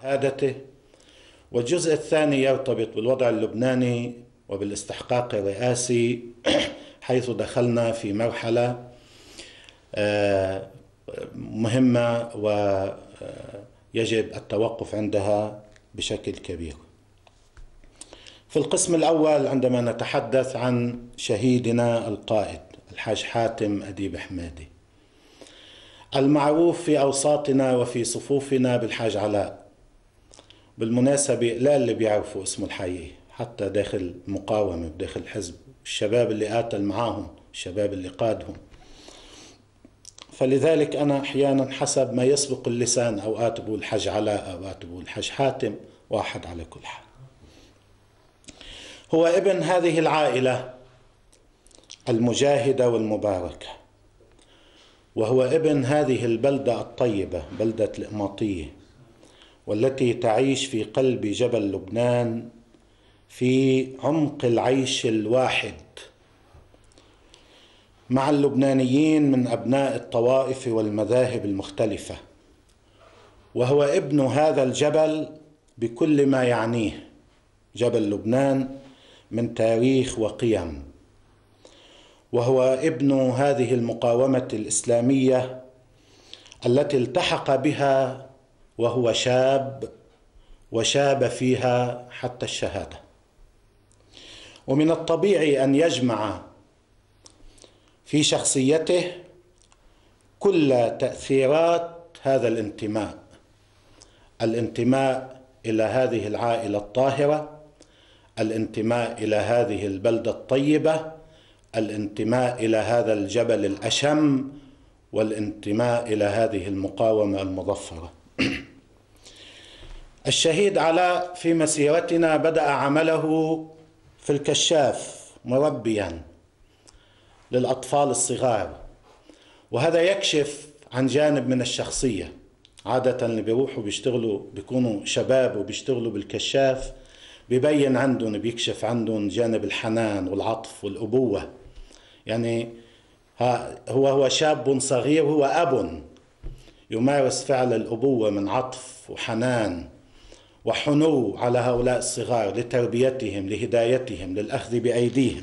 شهادته. والجزء الثاني يرتبط بالوضع اللبناني وبالاستحقاق الرئاسي، حيث دخلنا في مرحلة مهمة ويجب التوقف عندها بشكل كبير. في القسم الأول عندما نتحدث عن شهيدنا القائد الحاج حاتم أديب حمادي، المعروف في أوساطنا وفي صفوفنا بالحاج علاء. بالمناسبة لا اللي بيعرفوا اسمه الحقيقي حتى داخل المقاومة وداخل الحزب، الشباب اللي قاتل معاهم، الشباب اللي قادهم. فلذلك أنا أحيانا حسب ما يسبق اللسان أوقات بقول الحاج علاء، أوقات بقول الحاج حاتم، واحد على كل حال. هو ابن هذه العائلة المجاهدة والمباركة، وهو ابن هذه البلدة الطيبة، بلدة القماطية، والتي تعيش في قلب جبل لبنان في عمق العيش الواحد مع اللبنانيين من أبناء الطوائف والمذاهب المختلفة. وهو ابن هذا الجبل بكل ما يعنيه جبل لبنان من تاريخ وقيم، وهو ابن هذه المقاومة الإسلامية التي التحق بها وهو شاب، وشاب فيها حتى الشهادة. ومن الطبيعي أن يجمع في شخصيته كل تأثيرات هذا الانتماء إلى هذه العائلة الطاهرة، الانتماء إلى هذه البلدة الطيبة، الانتماء إلى هذا الجبل الأشم، والانتماء إلى هذه المقاومة المظفرة. الشهيد علاء في مسيرتنا بدأ عمله في الكشاف مربيا للأطفال الصغار، وهذا يكشف عن جانب من الشخصية. عادة اللي بيروحوا بيشتغلوا بيكونوا شباب وبيشتغلوا بالكشاف بيبين عندهم، بيكشف عندهم جانب الحنان والعطف والأبوة. يعني هو شاب صغير، هو أب يمارس فعل الأبوة من عطف وحنان وحنو على هؤلاء الصغار لتربيتهم، لهدايتهم، للأخذ بأيديهم.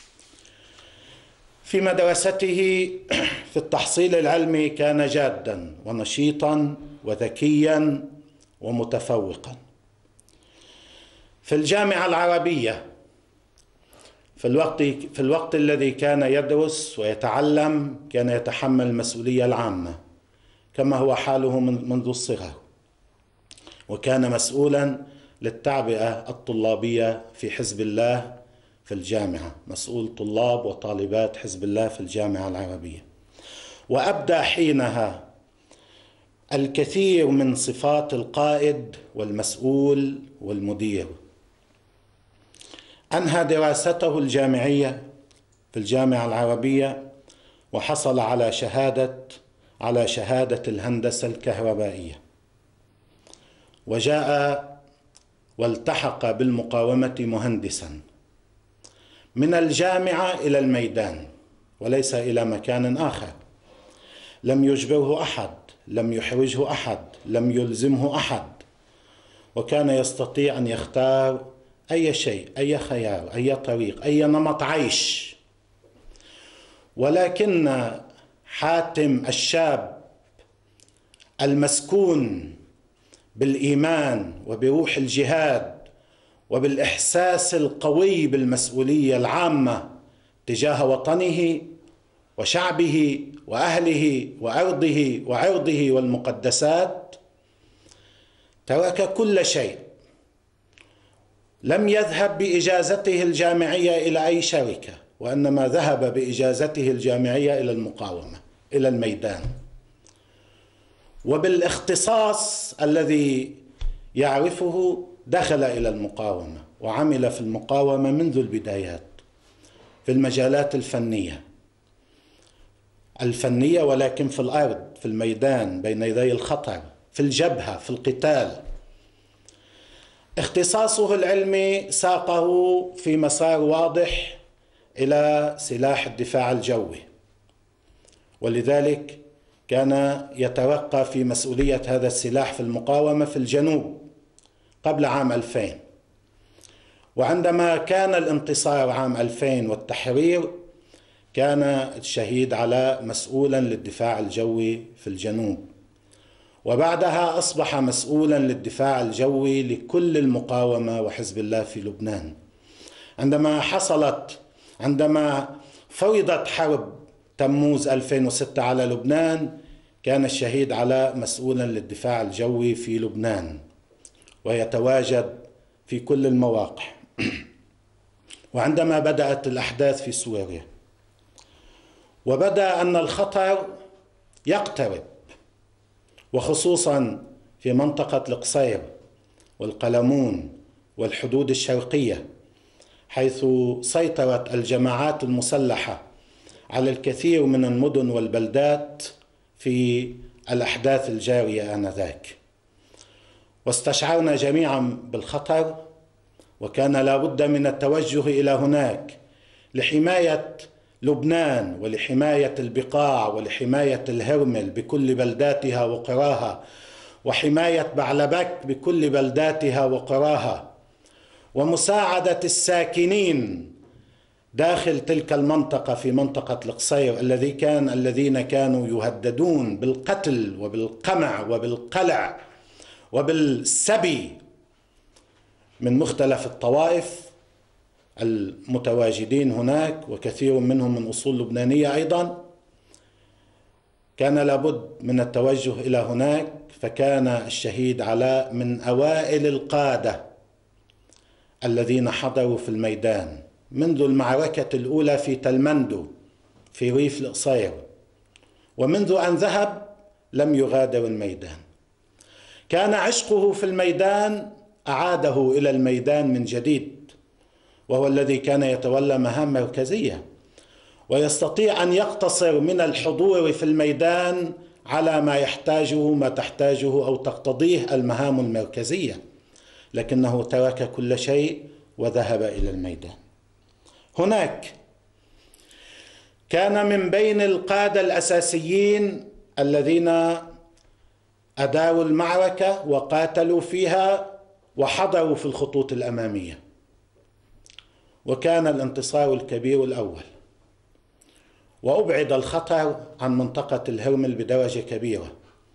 في مدرسته في التحصيل العلمي كان جادا ونشيطا وذكيا ومتفوقا. في الجامعة العربية في الوقت الذي كان يدرس ويتعلم كان يتحمل المسؤولية العامة كما هو حاله منذ الصغر، وكان مسؤولا للتعبئة الطلابية في حزب الله في الجامعة، مسؤول طلاب وطالبات حزب الله في الجامعة العربية. وأبدى حينها الكثير من صفات القائد والمسؤول والمدير. أنهى دراسته الجامعية في الجامعة العربية وحصل على شهادة الهندسة الكهربائية، وجاء والتحق بالمقاومة مهندسا من الجامعة إلى الميدان وليس إلى مكان آخر. لم يجبره أحد، لم يحرجه أحد، لم يلزمه أحد، وكان يستطيع أن يختار أي شيء، أي خيار، أي طريق، أي نمط عيش. ولكن حاتم الشاب المسكون بالإيمان وبروح الجهاد وبالإحساس القوي بالمسؤولية العامة تجاه وطنه وشعبه وأهله وأرضه وعرضه والمقدسات، ترك كل شيء. لم يذهب بإجازته الجامعية إلى أي شركة، وإنما ذهب بإجازته الجامعية إلى المقاومة، إلى الميدان، وبالاختصاص الذي يعرفه دخل إلى المقاومة وعمل في المقاومة منذ البدايات في المجالات الفنية، ولكن في الأرض، في الميدان، بين يدي الخطر، في الجبهة، في القتال. اختصاصه العلمي ساقه في مسار واضح إلى سلاح الدفاع الجوي، ولذلك كان يتوقع في مسؤولية هذا السلاح في المقاومة في الجنوب قبل عام 2000. وعندما كان الانتصار عام 2000 والتحرير، كان الشهيد علاء مسؤولا للدفاع الجوي في الجنوب، وبعدها أصبح مسؤولا للدفاع الجوي لكل المقاومة وحزب الله في لبنان. عندما فرضت حرب تموز 2006 على لبنان، كان الشهيد علاء مسؤولا للدفاع الجوي في لبنان ويتواجد في كل المواقع. وعندما بدأت الأحداث في سوريا وبدأ أن الخطر يقترب، وخصوصا في منطقة القصير والقلمون والحدود الشرقية، حيث سيطرت الجماعات المسلحة على الكثير من المدن والبلدات في الأحداث الجارية آنذاك، واستشعرنا جميعا بالخطر، وكان لا بد من التوجه إلى هناك لحماية لبنان ولحماية البقاع ولحماية الهرمل بكل بلداتها وقراها، وحماية بعلبك بكل بلداتها وقراها، ومساعدة الساكنين داخل تلك المنطقة في منطقة القصير الذين كانوا يهددون بالقتل وبالقمع وبالقلع وبالسبي من مختلف الطوائف المتواجدين هناك، وكثير منهم من أصول لبنانية أيضا. كان لابد من التوجه إلى هناك، فكان الشهيد علاء من أوائل القادة الذين حضروا في الميدان منذ المعركة الأولى في تلمندو في ريف القصير، ومنذ أن ذهب لم يغادر الميدان. كان عشقه في الميدان أعاده إلى الميدان من جديد، وهو الذي كان يتولى مهام مركزية ويستطيع أن يقتصر من الحضور في الميدان على ما تحتاجه أو تقتضيه المهام المركزية، لكنه ترك كل شيء وذهب إلى الميدان. هناك كان من بين القادة الأساسيين الذين أداروا المعركة وقاتلوا فيها وحضروا في الخطوط الأمامية، وكان الانتصار الكبير الأول، وأبعد الخطر عن منطقة الهرمل بدرجة كبيرة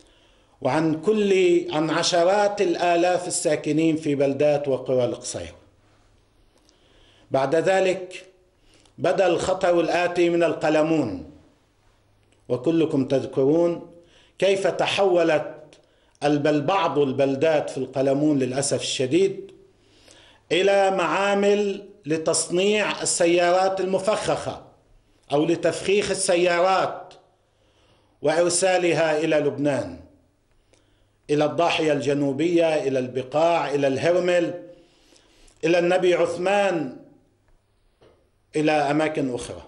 عن عشرات الآلاف الساكنين في بلدات وقرى القصير. بعد ذلك بدأ الخطر الآتي من القلمون، وكلكم تذكرون كيف تحولت بعض البلدات في القلمون للأسف الشديد إلى معامل لتصنيع السيارات المفخخة أو لتفخيخ السيارات وإرسالها إلى لبنان، إلى الضاحية الجنوبية، إلى البقاع، إلى الهرمل، إلى النبي عثمان، إلى أماكن أخرى.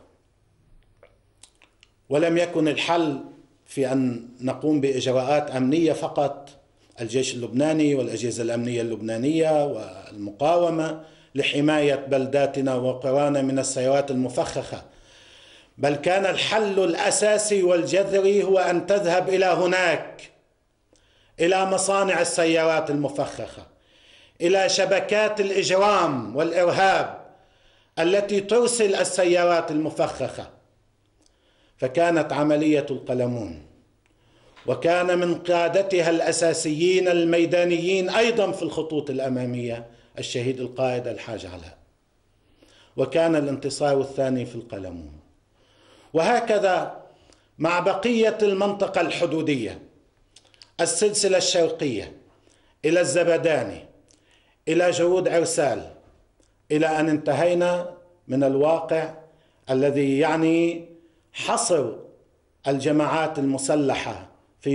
ولم يكن الحل في أن نقوم بإجراءات أمنية فقط، الجيش اللبناني والأجهزة الأمنية اللبنانية والمقاومة لحماية بلداتنا وقرانا من السيارات المفخخة، بل كان الحل الأساسي والجذري هو أن تذهب إلى هناك، إلى مصانع السيارات المفخخة، إلى شبكات الإجرام والإرهاب التي ترسل السيارات المفخخة. فكانت عملية القلمون، وكان من قادتها الأساسيين الميدانيين أيضا في الخطوط الأمامية الشهيد القائد الحاج علاء، وكان الانتصار الثاني في القلمون. وهكذا مع بقية المنطقة الحدودية، السلسلة الشرقية إلى الزبداني إلى جرود عرسال، إلى أن انتهينا من الواقع الذي يعني حصر الجماعات المسلحة في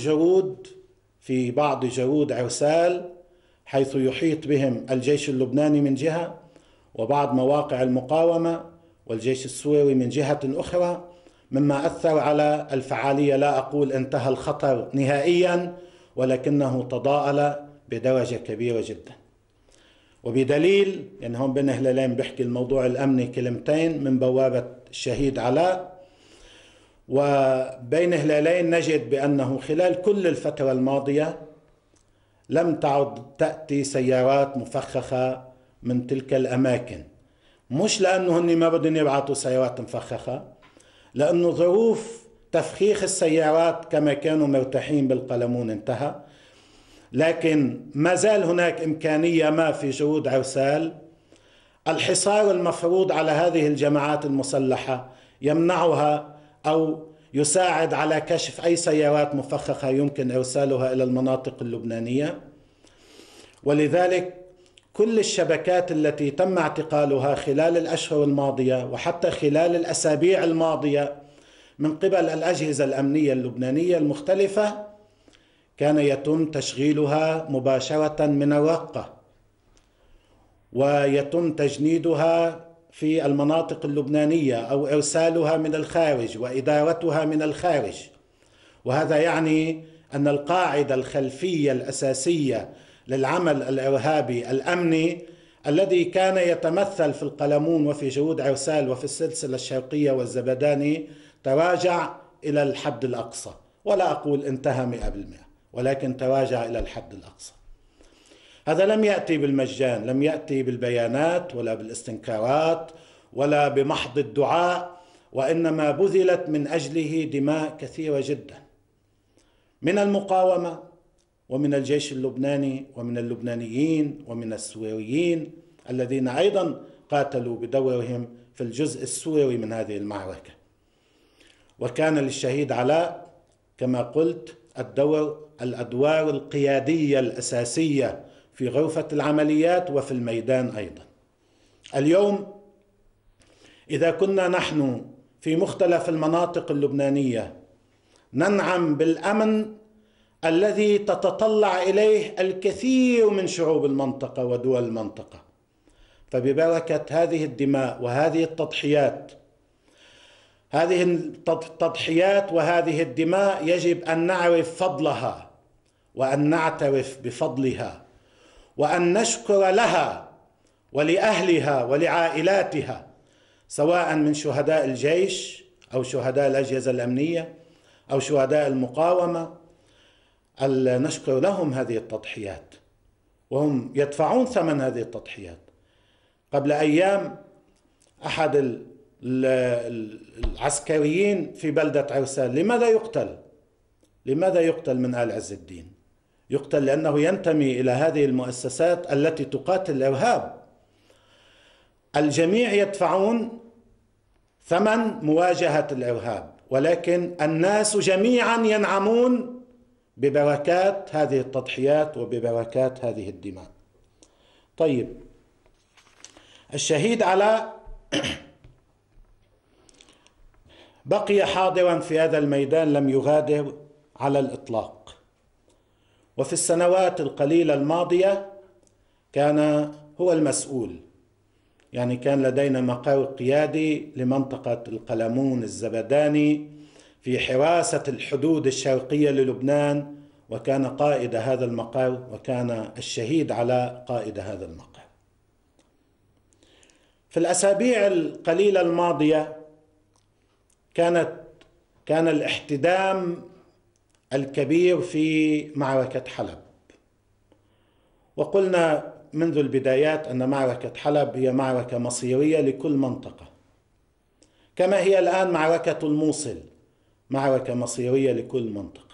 بعض جرود عرسال، حيث يحيط بهم الجيش اللبناني من جهة وبعض مواقع المقاومة والجيش السوري من جهة أخرى، مما أثر على الفعالية. لا أقول انتهى الخطر نهائيا، ولكنه تضاءل بدرجة كبيرة جدا. وبدليل يعني هم بين هلالين بيحكي الموضوع الأمني كلمتين من بوابة الشهيد علاء، وبين هلالين نجد بأنه خلال كل الفترة الماضية لم تعد تأتي سيارات مفخخة من تلك الأماكن، مش لأنه هن ما بدهم يبعثوا سيارات مفخخة، لأنه ظروف تفخيخ السيارات كما كانوا مرتاحين بالقلمون انتهى، لكن ما زال هناك إمكانية ما في جهود عرسال. الحصار المفروض على هذه الجماعات المسلحة يمنعها أو يساعد على كشف أي سيارات مفخخة يمكن إرسالها إلى المناطق اللبنانية. ولذلك كل الشبكات التي تم اعتقالها خلال الأشهر الماضية وحتى خلال الأسابيع الماضية من قبل الأجهزة الأمنية اللبنانية المختلفة كان يتم تشغيلها مباشرة من الرقة، ويتم تجنيدها في المناطق اللبنانية أو إرسالها من الخارج وإدارتها من الخارج. وهذا يعني أن القاعدة الخلفية الأساسية للعمل الإرهابي الأمني الذي كان يتمثل في القلمون وفي جهود عرسال وفي السلسلة الشرقية والزبداني تراجع إلى الحد الأقصى، ولا أقول انتهى 100%، ولكن تراجع إلى الحد الأقصى. هذا لم يأتي بالمجان، لم يأتي بالبيانات ولا بالاستنكارات ولا بمحض الدعاء، وإنما بذلت من أجله دماء كثيرة جدا من المقاومة ومن الجيش اللبناني ومن اللبنانيين ومن السوريين الذين أيضا قاتلوا بدورهم في الجزء السوري من هذه المعركة. وكان للشهيد علاء كما قلت الأدوار القيادية الأساسية في غرفة العمليات وفي الميدان أيضا. اليوم إذا كنا نحن في مختلف المناطق اللبنانية ننعم بالأمن الذي تتطلع إليه الكثير من شعوب المنطقة ودول المنطقة، فببركة هذه الدماء وهذه التضحيات، وهذه الدماء يجب أن نعرف فضلها وأن نعترف بفضلها وأن نشكر لها ولأهلها ولعائلاتها، سواء من شهداء الجيش أو شهداء الأجهزة الأمنية أو شهداء المقاومة. نشكر لهم هذه التضحيات وهم يدفعون ثمن هذه التضحيات. قبل أيام أحد العسكريين في بلدة عرسال لماذا يقتل من آل عز الدين؟ يقتل لأنه ينتمي إلى هذه المؤسسات التي تقاتل الإرهاب. الجميع يدفعون ثمن مواجهة الإرهاب، ولكن الناس جميعا ينعمون ببركات هذه التضحيات وببركات هذه الدماء. طيب، الشهيد علاء بقي حاضرا في هذا الميدان، لم يغادر على الإطلاق. وفي السنوات القليلة الماضية كان هو المسؤول، يعني كان لدينا مقر قيادي لمنطقة القلمون الزبداني في حراسة الحدود الشرقية للبنان، وكان قائد هذا المقر، وكان الشهيد علاء قائد هذا المقر. في الأسابيع القليلة الماضية كان الاحتدام الكبير في معركة حلب، وقلنا منذ البدايات أن معركة حلب هي معركة مصيرية لكل منطقة، كما هي الآن معركة الموصل معركة مصيرية لكل منطقة.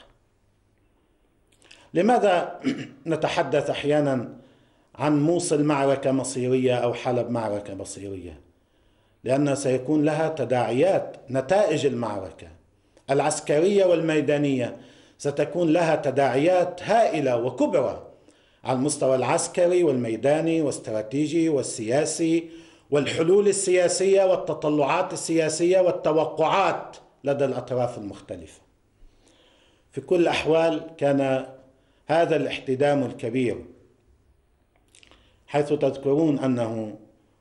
لماذا نتحدث أحيانا عن موصل معركة مصيرية أو حلب معركة مصيرية؟ لأن سيكون لها تداعيات. نتائج المعركة العسكرية والميدانية ستكون لها تداعيات هائلة وكبرى على المستوى العسكري والميداني والاستراتيجي والسياسي، والحلول السياسية والتطلعات السياسية والتوقعات لدى الأطراف المختلفة. في كل الأحوال كان هذا الاحتدام الكبير، حيث تذكرون أنه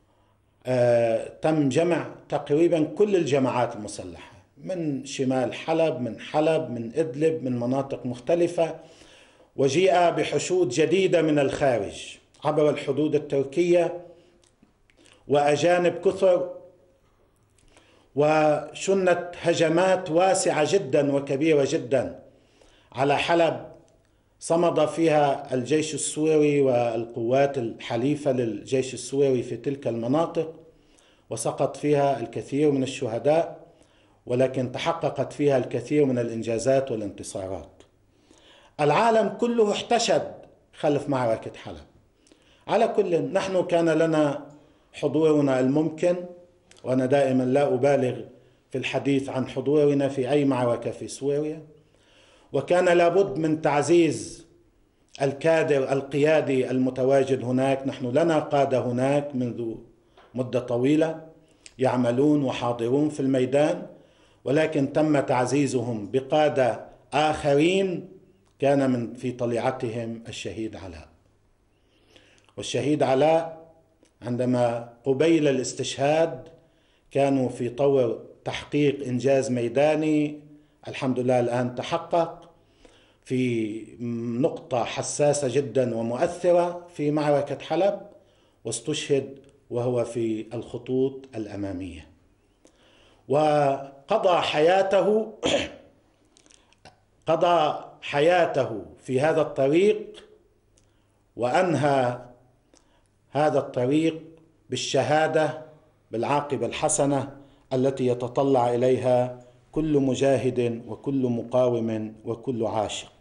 تم جمع تقريبا كل الجماعات المسلحة من شمال حلب، من حلب، من إدلب، من مناطق مختلفة، وجيء بحشود جديدة من الخارج عبر الحدود التركية وأجانب كثر، وشنت هجمات واسعة جدا وكبيرة جدا على حلب، صمد فيها الجيش السوري والقوات الحليفة للجيش السوري في تلك المناطق، وسقط فيها الكثير من الشهداء، ولكن تحققت فيها الكثير من الإنجازات والانتصارات. العالم كله احتشد خلف معركة حلب. على كل، نحن كان لنا حضورنا الممكن، وأنا دائما لا أبالغ في الحديث عن حضورنا في أي معركة في سوريا، وكان لابد من تعزيز الكادر القيادي المتواجد هناك. نحن لنا قادة هناك منذ مدة طويلة يعملون وحاضرون في الميدان، ولكن تم تعزيزهم بقادة آخرين كان في طليعتهم الشهيد علاء. والشهيد علاء عندما قبيل الاستشهاد كانوا في طور تحقيق إنجاز ميداني، الحمد لله الآن تحقق في نقطة حساسة جدا ومؤثرة في معركة حلب، واستشهد وهو في الخطوط الأمامية، وقضى حياته في هذا الطريق، وأنهى هذا الطريق بالشهادة بالعاقبة الحسنة التي يتطلع إليها كل مجاهد وكل مقاوم وكل عاشق.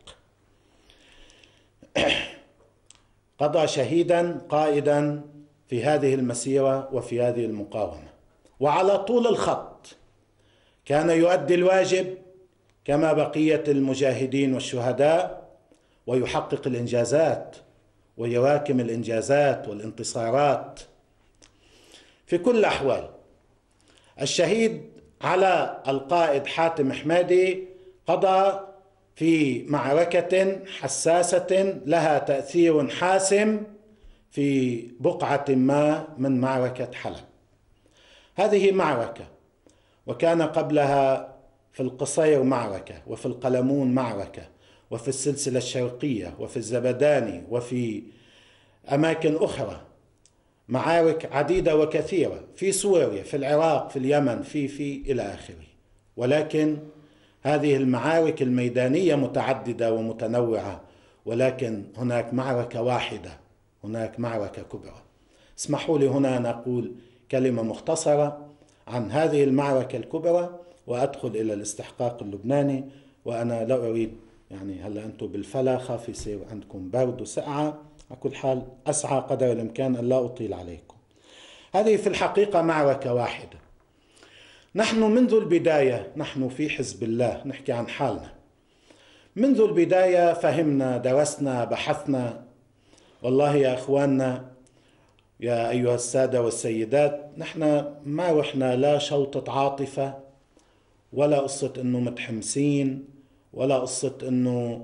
قضى شهيدا قائدا في هذه المسيرة وفي هذه المقاومة، وعلى طول الخط كان يؤدي الواجب كما بقية المجاهدين والشهداء، ويحقق الإنجازات ويواكم الإنجازات والانتصارات في كل الأحوال. الشهيد على القائد حاتم حمادي قضى في معركة حساسة لها تأثير حاسم في بقعة ما من معركة حلب. هذه معركة، وكان قبلها في القصير معركة، وفي القلمون معركة، وفي السلسلة الشرقية، وفي الزبداني، وفي أماكن أخرى، معارك عديدة وكثيرة في سوريا، في العراق، في اليمن، في إلى آخره. ولكن هذه المعارك الميدانية متعددة ومتنوعة، ولكن هناك معركة واحدة، هناك معركة كبرى. اسمحوا لي هنا أن أقول كلمة مختصرة عن هذه المعركة الكبرى، وأدخل إلى الاستحقاق اللبناني. وأنا لا أريد هلا أنتم بالفلا خاف يصير عندكم برد وسقعة، على كل حال أسعى قدر الإمكان أن لا أطيل عليكم. هذه في الحقيقة معركة واحدة. نحن منذ البداية، نحن في حزب الله نحكي عن حالنا، منذ البداية فهمنا، درسنا، بحثنا. والله يا أخواننا، يا أيها السادة والسيدات، نحن ما رحنا لا شوطة عاطفة، ولا قصة أنه متحمسين، ولا قصة أنه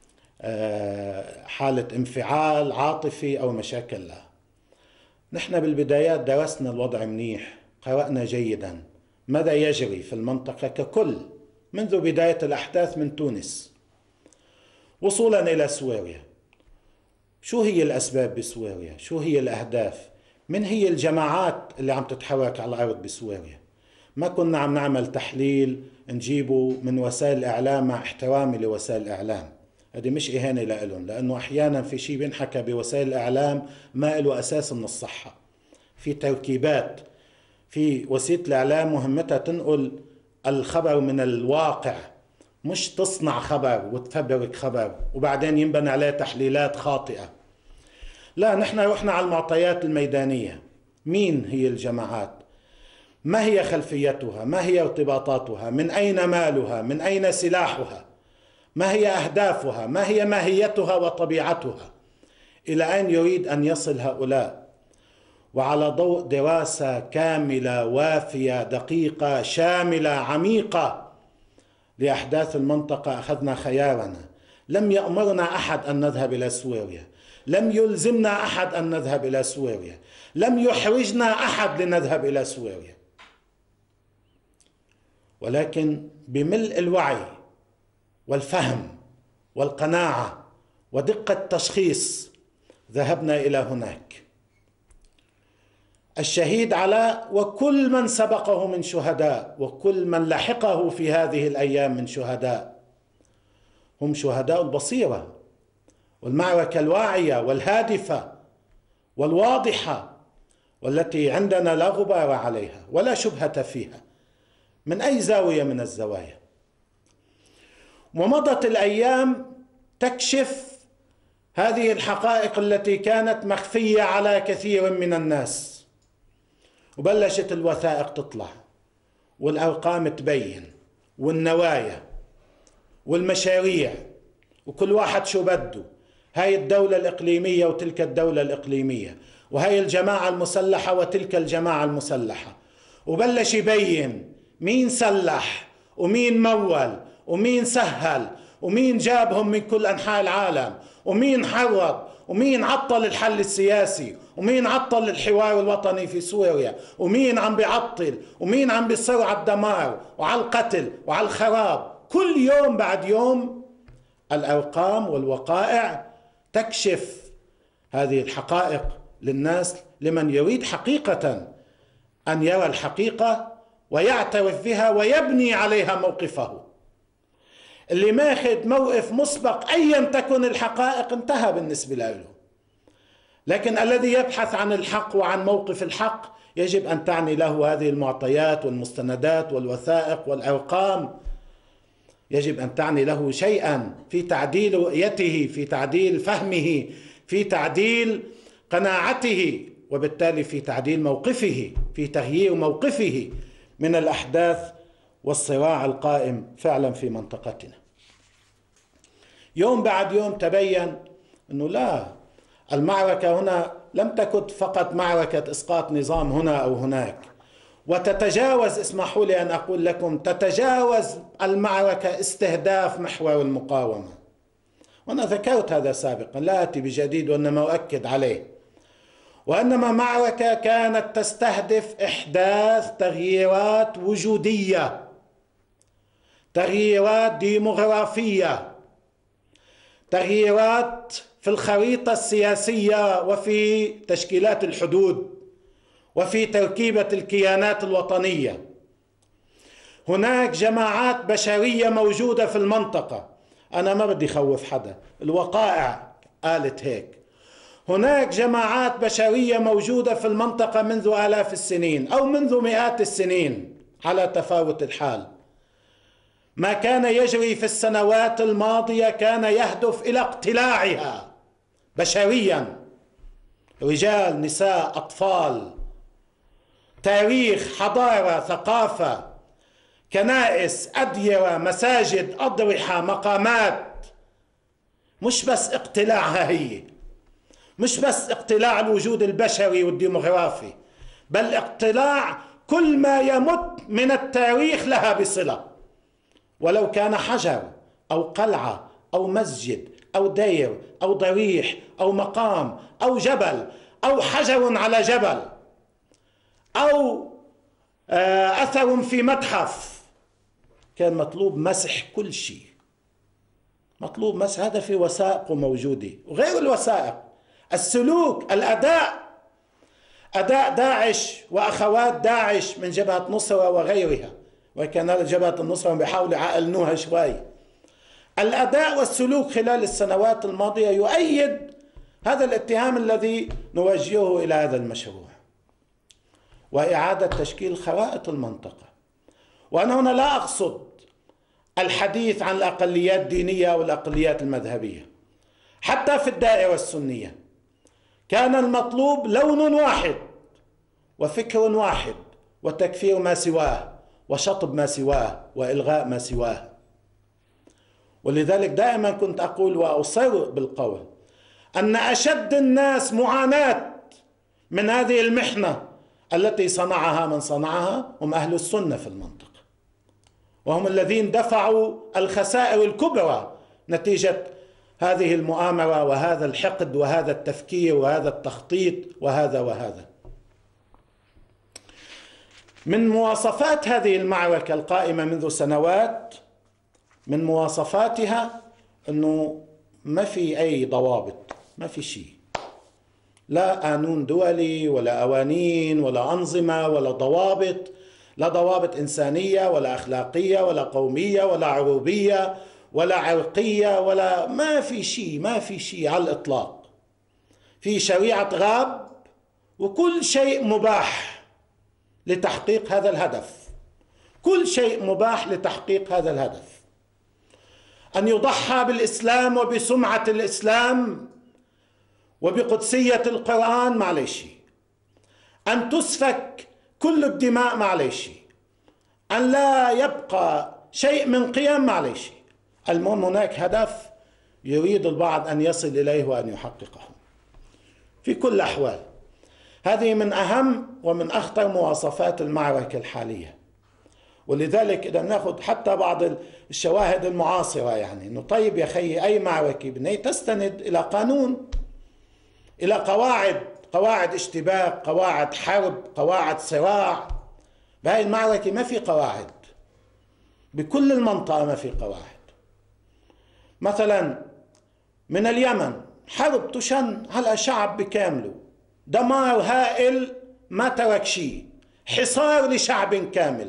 حالة انفعال عاطفي أو مشاكل. لا، نحن بالبدايات درسنا الوضع منيح، قرأنا جيدا ماذا يجري في المنطقة ككل منذ بداية الأحداث من تونس وصولا إلى سوريا. شو هي الأسباب بسوريا؟ شو هي الأهداف؟ من هي الجماعات اللي عم تتحرك على الأرض بسوريا؟ ما كنا عم نعمل تحليل نجيبه من وسائل الإعلام، مع احترامي لوسائل الإعلام، هذه مش إهانة لهم، لأنه أحيانا في شيء بينحكى بوسائل الإعلام ما له أساس من الصحة، في تركيبات، في وسيلة الإعلام مهمتها تنقل الخبر من الواقع، مش تصنع خبر وتفبرك خبر وبعدين ينبنى عليه تحليلات خاطئة. لا، نحن رحنا على المعطيات الميدانية. مين هي الجماعات؟ ما هي خلفيتها؟ ما هي ارتباطاتها؟ من أين مالها؟ من أين سلاحها؟ ما هي أهدافها؟ ما هي ماهيتها وطبيعتها؟ إلى أين يريد أن يصل هؤلاء؟ وعلى ضوء دراسة كاملة وافية دقيقة شاملة عميقة لأحداث المنطقة أخذنا خيارنا. لم يأمرنا أحد أن نذهب إلى سوريا، لم يلزمنا أحد أن نذهب إلى سوريا، لم يحرجنا أحد لنذهب إلى سوريا، ولكن بملء الوعي والفهم والقناعة ودقة التشخيص ذهبنا إلى هناك. الشهيد علاء وكل من سبقه من شهداء وكل من لحقه في هذه الأيام من شهداء هم شهداء البصيرة، والمعركة الواعية والهادفة والواضحة، والتي عندنا لا غبار عليها ولا شبهة فيها من أي زاوية من الزوايا. ومضت الأيام تكشف هذه الحقائق التي كانت مخفية على كثير من الناس، وبلشت الوثائق تطلع والأرقام تبين والنوايا والمشاريع، وكل واحد شو بده، هاي الدولة الإقليمية وتلك الدولة الإقليمية، وهاي الجماعة المسلحة وتلك الجماعة المسلحة، وبلش يبين مين سلح ومين مول ومين سهل ومين جابهم من كل أنحاء العالم ومين حرض ومين عطل الحل السياسي ومين عطل الحوار الوطني في سوريا ومين عم بيعطل ومين عم بيصر على الدمار وعلى القتل وعلى الخراب. كل يوم بعد يوم الأرقام والوقائع تكشف هذه الحقائق للناس، لمن يريد حقيقة أن يرى الحقيقة ويعترف بها ويبني عليها موقفه. اللي ماخذ موقف مسبق أيا تكن الحقائق انتهى بالنسبة له، لكن الذي يبحث عن الحق وعن موقف الحق يجب أن تعني له هذه المعطيات والمستندات والوثائق والأرقام، يجب أن تعني له شيئا في تعديل رؤيته، في تعديل فهمه، في تعديل قناعته، وبالتالي في تعديل موقفه، في تغيير موقفه من الأحداث والصراع القائم فعلا في منطقتنا. يوم بعد يوم تبين أنه لا، المعركة هنا لم تكن فقط معركة إسقاط نظام هنا أو هناك، وتتجاوز، اسمحوا لي أن أقول لكم، تتجاوز المعركة استهداف محور المقاومة. وأنا ذكرت هذا سابقا، لا أتي بجديد وإنما أؤكد عليه، وإنما معركة كانت تستهدف إحداث تغييرات وجودية، تغييرات ديموغرافية، تغييرات في الخريطة السياسية وفي تشكيلات الحدود وفي تركيبة الكيانات الوطنية. هناك جماعات بشرية موجودة في المنطقة، أنا ما بدي خوف حدا، الوقائع قالت هيك. هناك جماعات بشرية موجودة في المنطقة منذ آلاف السنين أو منذ مئات السنين على تفاوت الحال. ما كان يجري في السنوات الماضية كان يهدف إلى اقتلاعها بشريا، رجال، نساء، أطفال، تاريخ، حضارة، ثقافة، كنائس، أديرة، مساجد، أضرحة، مقامات. مش بس اقتلاعها هي، مش بس اقتلاع الوجود البشري والديموغرافي، بل اقتلاع كل ما يمت من التاريخ لها بصلة، ولو كان حجر أو قلعة أو مسجد أو دير أو ضريح أو مقام أو جبل أو حجر على جبل أو أثر في متحف، كان مطلوب مسح كل شيء، مطلوب مسح. هذا في وثائق موجودة، وغير الوثائق السلوك، الأداء، أداء داعش وأخوات داعش من جبهة نصرة وغيرها، وكان جبهة النصرة بيحاولوا يعقلنوها شوي. الأداء والسلوك خلال السنوات الماضية يؤيد هذا الاتهام الذي نوجهه إلى هذا المشروع، وإعادة تشكيل خرائط المنطقة. وأنا هنا لا أقصد الحديث عن الأقليات الدينية والأقليات المذهبية، حتى في الدائرة السنية كان المطلوب لون واحد وفكر واحد وتكفير ما سواه وشطب ما سواه وإلغاء ما سواه. ولذلك دائما كنت أقول وأصر بالقول أن أشد الناس معاناة من هذه المحنة التي صنعها من صنعها هم أهل السنة في المنطقة، وهم الذين دفعوا الخسائر الكبرى نتيجة هذه المؤامرة وهذا الحقد وهذا التفكير وهذا التخطيط وهذا. من مواصفات هذه المعركة القائمة منذ سنوات، من مواصفاتها أنه ما في أي ضوابط، ما في شيء، لا قانون دولي ولا قوانين ولا أنظمة ولا ضوابط، لا ضوابط إنسانية ولا أخلاقية ولا قومية ولا عروبية ولا عرقية ولا ما في شيء على الإطلاق. في شريعة غاب وكل شيء مباح لتحقيق هذا الهدف، كل شيء مباح لتحقيق هذا الهدف. أن يضحى بالإسلام وبسمعة الإسلام وبقدسية القرآن معليش، أن تسفك كل الدماء معليش، أن لا يبقى شيء من قيم معليش. المهم هناك هدف يريد البعض أن يصل إليه وأن يحققه في كل الأحوال. هذه من أهم ومن أخطر مواصفات المعركة الحالية. ولذلك إذا نأخذ حتى بعض الشواهد المعاصرة، يعني إنه طيب يا خي أي معركة بدنا تستند إلى قانون، إلى قواعد اشتباك، قواعد حرب، قواعد صراع. بهاي المعركة ما في قواعد، بكل المنطقة ما في قواعد. مثلا من اليمن حرب تشن على شعب بكامله، دمار هائل ما ترك شيء، حصار لشعب كامل،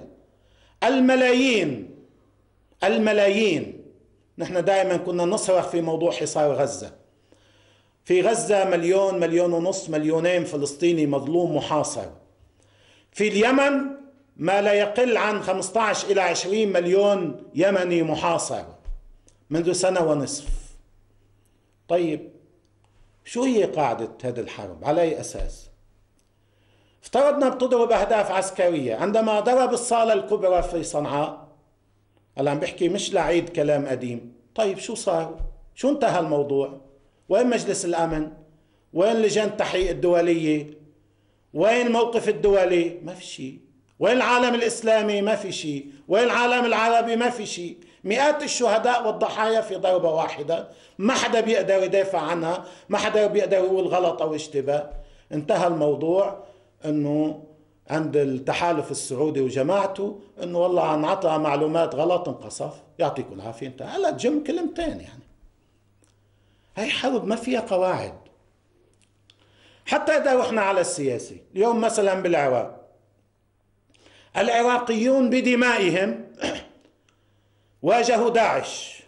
الملايين. نحن دائما كنا نصرخ في موضوع حصار غزة. في غزة 1 مليون ونص 2 مليون فلسطيني مظلوم محاصر. في اليمن ما لا يقل عن 15 إلى 20 مليون يمني محاصر منذ 1.5 سنة. طيب شو هي قاعدة هذه الحرب؟ على أي أساس؟ افترضنا بتضرب أهداف عسكرية. عندما ضرب الصالة الكبرى في صنعاء، هلا عم بحكي مش لعيد كلام قديم، طيب شو صار؟ شو انتهى الموضوع؟ وين مجلس الأمن؟ وين لجان التحقيق الدولية؟ وين الموقف الدولي؟ ما في شيء. وين العالم الإسلامي؟ ما في شيء. وين العالم العربي؟ ما في شيء. مئات الشهداء والضحايا في ضربة واحدة، ما حدا بيقدر يدافع عنها، ما حدا بيقدر يقول غلط أو اشتباه. انتهى الموضوع انه عند التحالف السعودي وجماعته انه والله انعطى معلومات غلط انقصف، يعطيكم العافية. انت هلا تجم كلمتين يعني. هاي حرب ما فيها قواعد. حتى إذا رحنا على السياسي، اليوم مثلا بالعراق العراقيون بدمائهم واجهوا داعش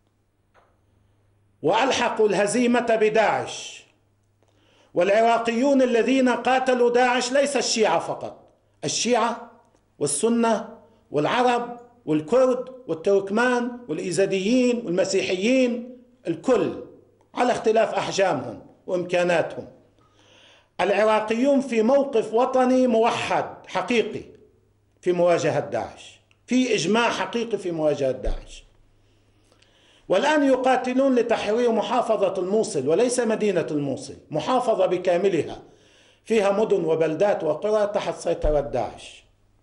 وألحقوا الهزيمة بداعش. والعراقيون الذين قاتلوا داعش ليس الشيعة فقط، الشيعة والسنة والعرب والكرد والتركمان والإيزديين والمسيحيين، الكل على اختلاف أحجامهم وإمكاناتهم. العراقيون في موقف وطني موحد حقيقي في مواجهة داعش، في إجماع حقيقي في مواجهة داعش. والآن يقاتلون لتحرير محافظة الموصل، وليس مدينة الموصل، محافظة بكاملها فيها مدن وبلدات وقرى تحت سيطرة داعش.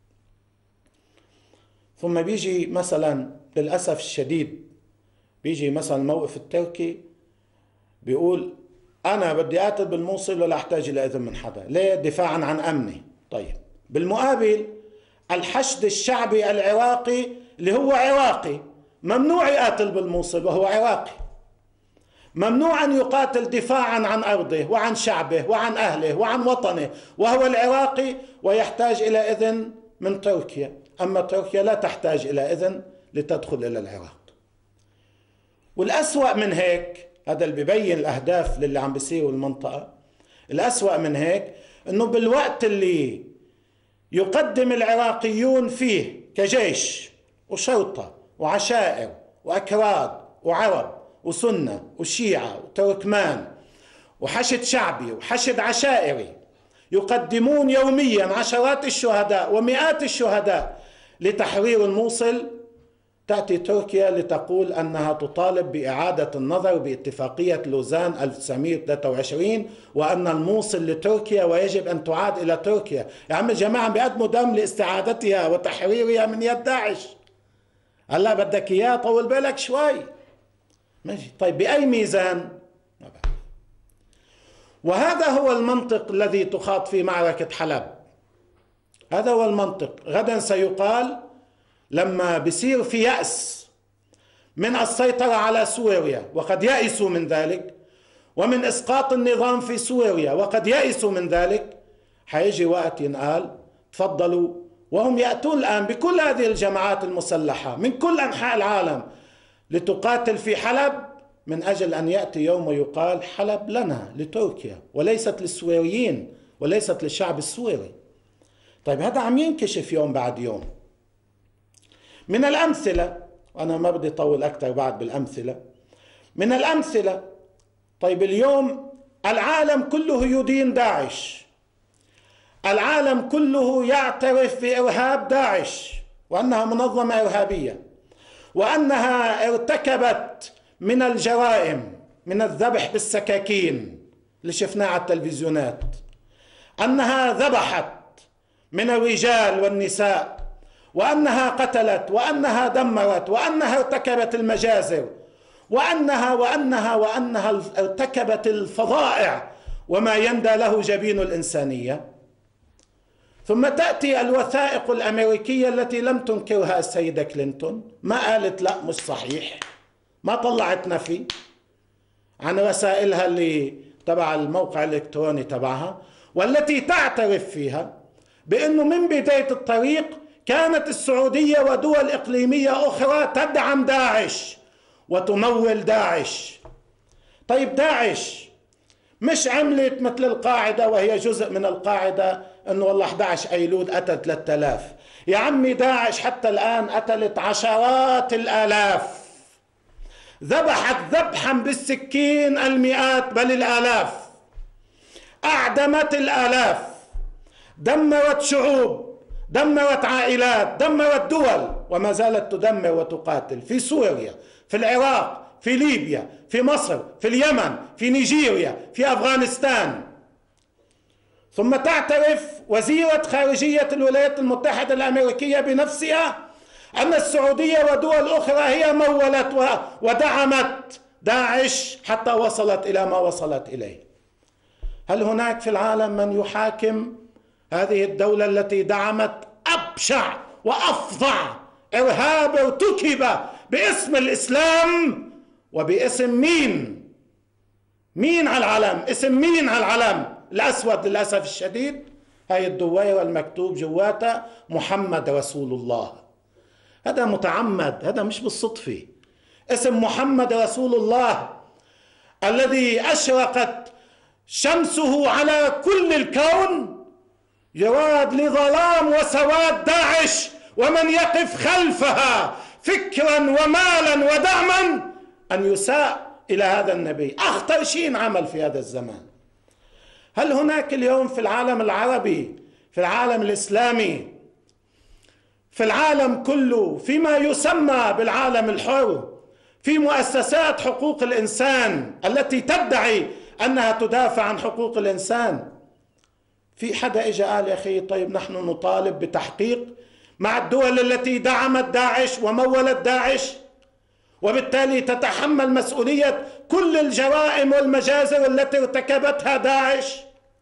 ثم بيجي مثلا للأسف الشديد بيجي مثلا الموقف التركي بيقول أنا بدي أقاتل بالموصل ولا أحتاج إلى إذن من حدا، ليه؟ دفاعا عن أمني. طيب بالمقابل الحشد الشعبي العراقي اللي هو عراقي ممنوع يقاتل بالموصل وهو عراقي، ممنوع أن يقاتل دفاعا عن أرضه وعن شعبه وعن أهله وعن وطنه وهو العراقي، ويحتاج إلى إذن من تركيا. أما تركيا لا تحتاج إلى إذن لتدخل إلى العراق. والأسوأ من هيك، هذا اللي بيبين الأهداف للي عم بيصيروا المنطقة، الأسوأ من هيك إنه بالوقت اللي يقدم العراقيون فيه كجيش وشرطة وعشائر وأكراد وعرب وسنة وشيعة وتركمان وحشد شعبي وحشد عشائري يقدمون يوميا عشرات الشهداء ومئات الشهداء لتحرير الموصل، تأتي تركيا لتقول أنها تطالب بإعادة النظر باتفاقية لوزان 1923 وأن الموصل لتركيا ويجب أن تعاد إلى تركيا. يا عم الجماعة بيقدموا دم لاستعادتها وتحريرها من يد داعش. هلا بدك إياه طول بالك شوي. ماشي طيب بأي ميزان؟ ما بعرف. وهذا هو المنطق الذي تخاض فيه معركة حلب. هذا هو المنطق. غدا سيقال لما بصير في يأس من السيطرة على سوريا، وقد يأسوا من ذلك، ومن إسقاط النظام في سوريا وقد يأسوا من ذلك، حيجي وقت ينقال تفضلوا. وهم يأتون الآن بكل هذه الجماعات المسلحة من كل أنحاء العالم لتقاتل في حلب من أجل أن يأتي يوم ويقال حلب لنا لتركيا وليست للسوريين وليست للشعب السوري. طيب هذا عم ينكشف يوم بعد يوم. من الأمثلة، وأنا ما بدي أطول أكثر بعد بالأمثلة، من الأمثلة طيب اليوم العالم كله يدين داعش، العالم كله يعترف بإرهاب داعش وأنها منظمة إرهابية وأنها ارتكبت من الجرائم، من الذبح بالسكاكين اللي شفناه على التلفزيونات، أنها ذبحت من الرجال والنساء، وأنها قتلت، وأنها دمرت، وأنها ارتكبت المجازر، وأنها ارتكبت الفظائع وما يندى له جبين الإنسانية. ثم تأتي الوثائق الأمريكية التي لم تنكرها السيدة كلينتون، ما قالت لا مش صحيح، ما طلعت نفي عن رسائلها اللي تبع الموقع الإلكتروني تبعها، والتي تعترف فيها بأنه من بداية الطريق كانت السعودية ودول إقليمية أخرى تدعم داعش وتمول داعش. طيب داعش مش عملت مثل القاعدة وهي جزء من القاعدة أنه والله 11 أيلول قتل 3000. يا عمي داعش حتى الآن قتلت عشرات الآلاف، ذبحت ذبحا بالسكين المئات بل الآلاف، أعدمت الآلاف، دمرت شعوب، دمرت عائلات، دمرت دول، وما زالت تدمر وتقاتل في سوريا، في العراق، في ليبيا، في مصر، في اليمن، في نيجيريا، في أفغانستان. ثم تعترف وزيرة خارجية الولايات المتحدة الأمريكية بنفسها أن السعودية ودول أخرى هي مولت ودعمت داعش حتى وصلت إلى ما وصلت إليه. هل هناك في العالم من يحاكم هذه الدولة التي دعمت أبشع وأفظع إرهاب ارتكب باسم الإسلام وباسم مين على العلم؟ اسم مين على العلم؟ الأسود للأسف الشديد، هاي الدويرة المكتوب جواتها محمد رسول الله. هذا متعمد، هذا مش بالصدفة. اسم محمد رسول الله الذي أشرقت شمسه على كل الكون يراد لظلام وسواد داعش ومن يقف خلفها فكرا ومالا ودعما أن يساء إلى هذا النبي. أخطر شيء عمل في هذا الزمان. هل هناك اليوم في العالم العربي، في العالم الإسلامي، في العالم كله، فيما يسمى بالعالم الحر، في مؤسسات حقوق الإنسان التي تدعي أنها تدافع عن حقوق الإنسان، في حدا إجا قال يا أخي طيب نحن نطالب بتحقيق مع الدول التي دعمت داعش ومولت داعش وبالتالي تتحمل مسؤولية كل الجرائم والمجازر التي ارتكبتها داعش؟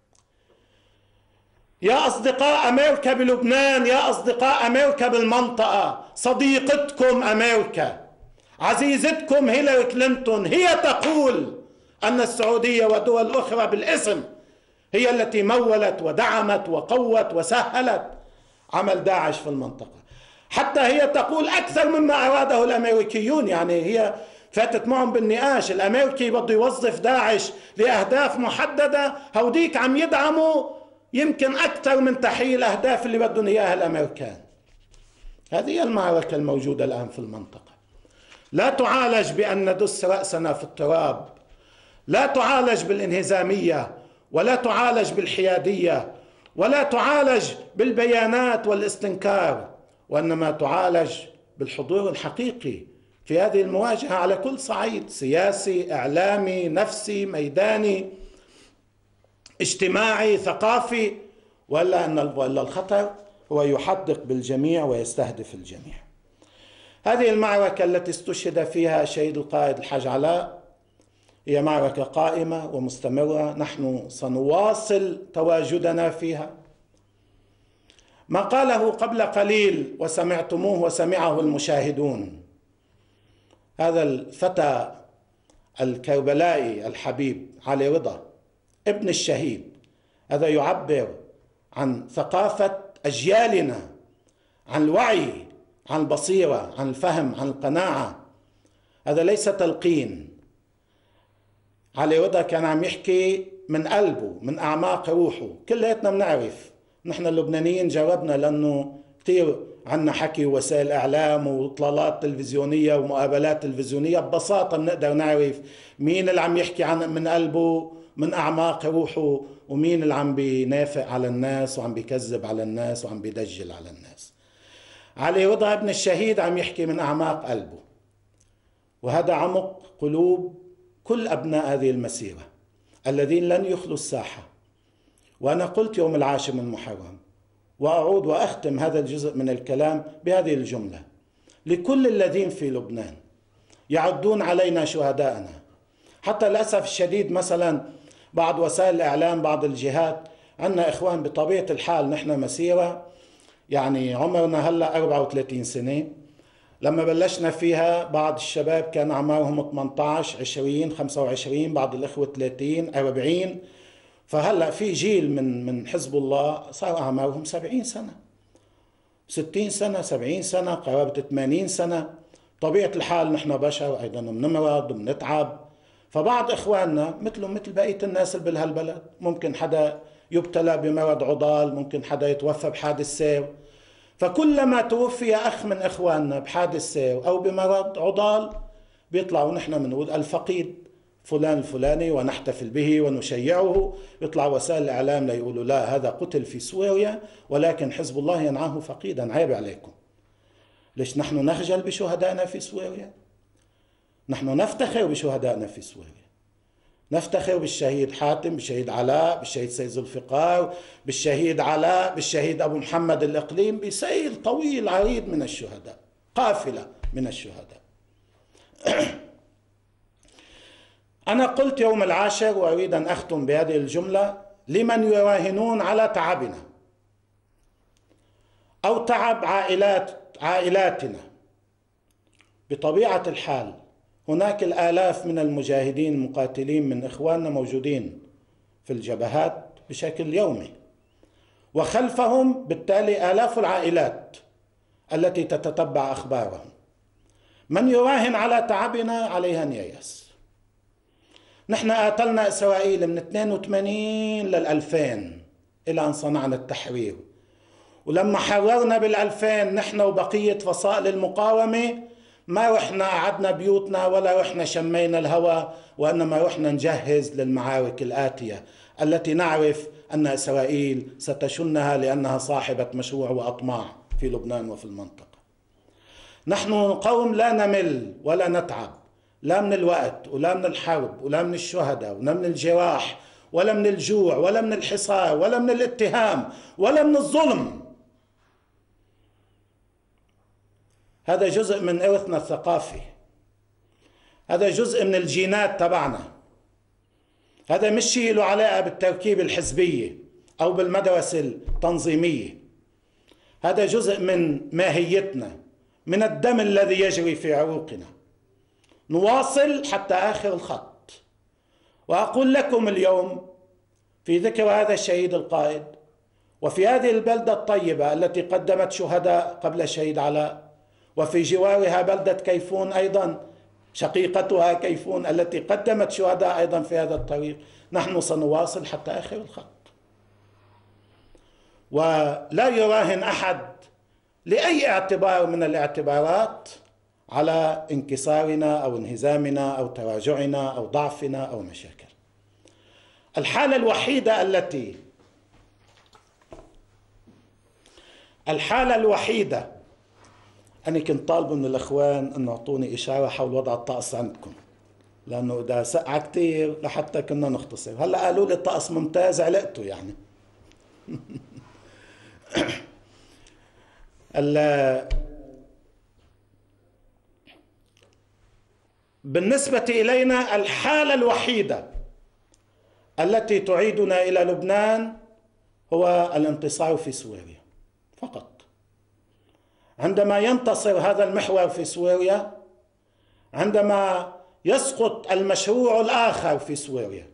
يا أصدقاء أمريكا بلبنان، يا أصدقاء أمريكا بالمنطقة، صديقتكم أمريكا، عزيزتكم هيلاري كلينتون هي تقول أن السعودية ودول أخرى بالاسم هي التي مولت ودعمت وقوت وسهلت عمل داعش في المنطقة. حتى هي تقول أكثر مما أراده الأمريكيون، يعني هي فاتت معهم بالنقاش. الأمريكي بده يوظف داعش لأهداف محددة، هوديك عم يدعموا يمكن أكثر من تحقيق الأهداف اللي بدهم إياها الأمريكان. هذه هي المعركة الموجودة الآن في المنطقة. لا تعالج بأن ندس رأسنا في التراب، لا تعالج بالانهزامية، ولا تعالج بالحيادية، ولا تعالج بالبيانات والاستنكار، وإنما تعالج بالحضور الحقيقي في هذه المواجهة على كل صعيد، سياسي، إعلامي، نفسي، ميداني، اجتماعي، ثقافي، ولا أن الخطر هو يحدق بالجميع ويستهدف الجميع. هذه المعركة التي استشهد فيها شهيد القائد الحاج علاء هي معركة قائمة ومستمرة، نحن سنواصل تواجدنا فيها. ما قاله قبل قليل وسمعتموه وسمعه المشاهدون، هذا الفتى الكربلائي الحبيب علي رضا ابن الشهيد، هذا يعبر عن ثقافة أجيالنا، عن الوعي، عن البصيرة، عن الفهم، عن القناعة. هذا ليس تلقين. علي رضا كان عم يحكي من قلبه، من أعماق روحه. كلياتنا بنعرف، نحن اللبنانيين جربنا، لأنه كثير عنا حكي وسائل إعلام وإطلالات تلفزيونية ومقابلات تلفزيونية، ببساطة بنقدر نعرف مين اللي عم يحكي عن من قلبه من أعماق روحه، ومين اللي عم بينافق على الناس وعم بيكذب على الناس وعم بيدجل على الناس. علي رضا ابن الشهيد عم يحكي من أعماق قلبه، وهذا عمق قلوب كل أبناء هذه المسيرة الذين لن يخلوا الساحة. وأنا قلت يوم 10 من محرم، وأعود وأختم هذا الجزء من الكلام بهذه الجملة: لكل الذين في لبنان يعدون علينا شهداءنا. حتى للأسف الشديد مثلا بعض وسائل الإعلام، بعض الجهات، عندنا إخوان بطبيعة الحال، نحن مسيرة يعني عمرنا هلأ 34 سنة. لما بلشنا فيها بعض الشباب كان أعمارهم 18 20 25، بعض الإخوة 30 40. فهلأ في جيل من حزب الله صار أعمارهم 70 سنة 60 سنة 70 سنة قرابة 80 سنة. طبيعة الحال نحن بشر أيضا، بنمرض وبنتعب. فبعض إخواننا مثل بقية الناس اللي بهالبلد، ممكن حدا يبتلى بمرض عضال، ممكن حدا يتوفى بحادث سير. فكلما توفي أخ من إخواننا بحادث سير أو بمرض عضال، بيطلعوا نحن بنقول الفقيد فلان الفلاني ونحتفل به ونشيعه. بيطلع وسائل الإعلام ليقولوا لا، هذا قتل في سوريا ولكن حزب الله ينعاه فقيدا. عيب عليكم. ليش نحن نخجل بشهدائنا في سوريا؟ نحن نفتخر بشهدائنا في سوريا، نفتخر بالشهيد حاتم، بالشهيد علاء، بالشهيد سيد ذوالفقار، بالشهيد علاء، بالشهيد أبو محمد الإقليم، بسيل طويل عريض من الشهداء، قافلة من الشهداء. أنا قلت يوم 10 وأريد أن أختم بهذه الجملة: لمن يراهنون على تعبنا أو تعب عائلاتنا. بطبيعة الحال هناك الآلاف من المجاهدين المقاتلين من إخواننا موجودين في الجبهات بشكل يومي، وخلفهم بالتالي آلاف العائلات التي تتتبع أخبارهم. من يراهن على تعبنا عليه أن ييأس. نحن قاتلنا إسرائيل من 82 لل2000 إلى أن صنعنا التحرير، ولما حررنا بال2000 نحن وبقية فصائل المقاومة ما رحنا قعدنا بيوتنا ولا رحنا شمينا الهواء، وإنما رحنا نجهز للمعارك الآتية التي نعرف أن إسرائيل ستشنها، لأنها صاحبة مشروع وأطماع في لبنان وفي المنطقة. نحن قوم لا نمل ولا نتعب، لا من الوقت ولا من الحرب ولا من الشهداء ولا من الجراح ولا من الجوع ولا من الحصار ولا من الاتهام ولا من الظلم. هذا جزء من إرثنا الثقافي، هذا جزء من الجينات تبعنا. هذا مش شيء له علاقة بالتركيبة الحزبية أو بالمدرسة التنظيمية. هذا جزء من ماهيتنا، من الدم الذي يجري في عروقنا. نواصل حتى آخر الخط. وأقول لكم اليوم في ذكر هذا الشهيد القائد، وفي هذه البلدة الطيبة التي قدمت شهداء قبل الشهيد علاء، وفي جوارها بلدة كيفون أيضا شقيقتها كيفون التي قدمت شهداء أيضا في هذا الطريق، نحن سنواصل حتى آخر الخط. ولا يراهن أحد لأي اعتبار من الاعتبارات على انكسارنا أو انهزامنا أو تراجعنا أو ضعفنا أو مشاكل. الحالة الوحيدة أنا كنت طالب من الأخوان أن يعطوني إشارة حول وضع الطقس عندكم، لأنه إذا سقع كتير لحتى كنا نختصر. هلأ قالوا لي الطقس ممتاز، علقته يعني. بالنسبة إلينا الحالة الوحيدة التي تعيدنا إلى لبنان هو الانتصار في سوريا فقط. عندما ينتصر هذا المحور في سوريا، عندما يسقط المشروع الآخر في سوريا،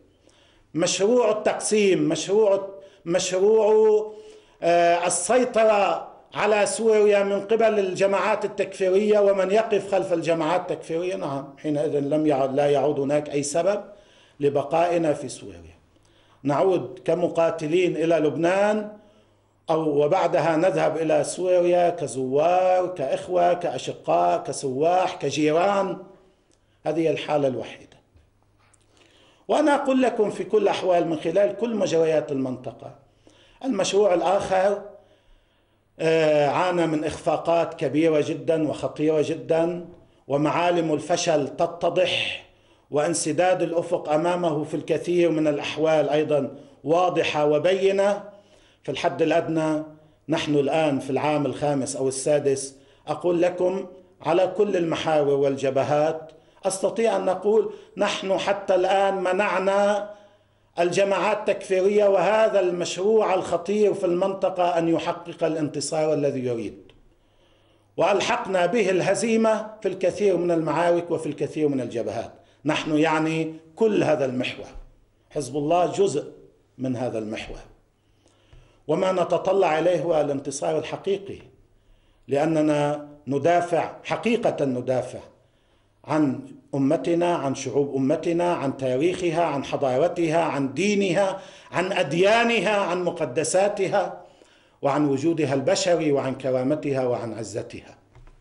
مشروع التقسيم، مشروع السيطرة على سوريا من قبل الجماعات التكفيرية ومن يقف خلف الجماعات التكفيرية، نعم، حينئذ لا يعود هناك أي سبب لبقائنا في سوريا. نعود كمقاتلين إلى لبنان وبعدها نذهب إلى سوريا كزوار، كإخوة، كأشقاء، كسواح، كجيران. هذه الحالة الوحيدة. وأنا أقول لكم في كل الأحوال من خلال كل مجريات المنطقة، المشروع الآخر عانى من إخفاقات كبيرة جدا وخطيرة جدا، ومعالم الفشل تتضح، وانسداد الأفق أمامه في الكثير من الأحوال أيضا واضحة وبينة. في الحد الأدنى نحن الآن في العام الخامس أو السادس، أقول لكم على كل المحاور والجبهات أستطيع أن نقول نحن حتى الآن منعنا الجماعات التكفيرية وهذا المشروع الخطير في المنطقة أن يحقق الانتصار الذي يريد، وألحقنا به الهزيمة في الكثير من المعارك وفي الكثير من الجبهات. نحن يعني كل هذا المحور، حزب الله جزء من هذا المحور، وما نتطلع إليه هو الانتصار الحقيقي، لأننا ندافع حقيقة، ندافع عن أمتنا، عن شعوب أمتنا، عن تاريخها، عن حضارتها، عن دينها، عن أديانها، عن مقدساتها، وعن وجودها البشري، وعن كرامتها، وعن عزتها.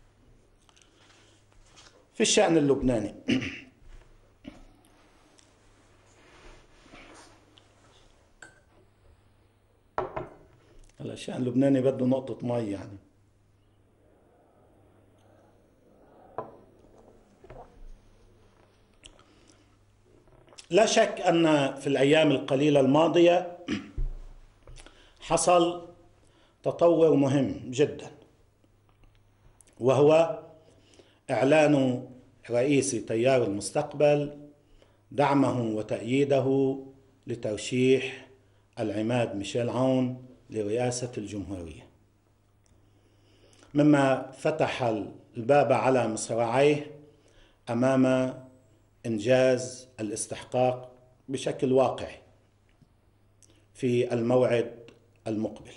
في الشأن اللبناني الشأن اللبناني بده نقطة مي يعني. لا شك أن في الأيام القليلة الماضية حصل تطور مهم جدا، وهو إعلان رئيس تيار المستقبل دعمه وتأييده لترشيح العماد ميشيل عون لرئاسة الجمهورية، مما فتح الباب على مصراعيه أمام إنجاز الاستحقاق بشكل واقعي في الموعد المقبل.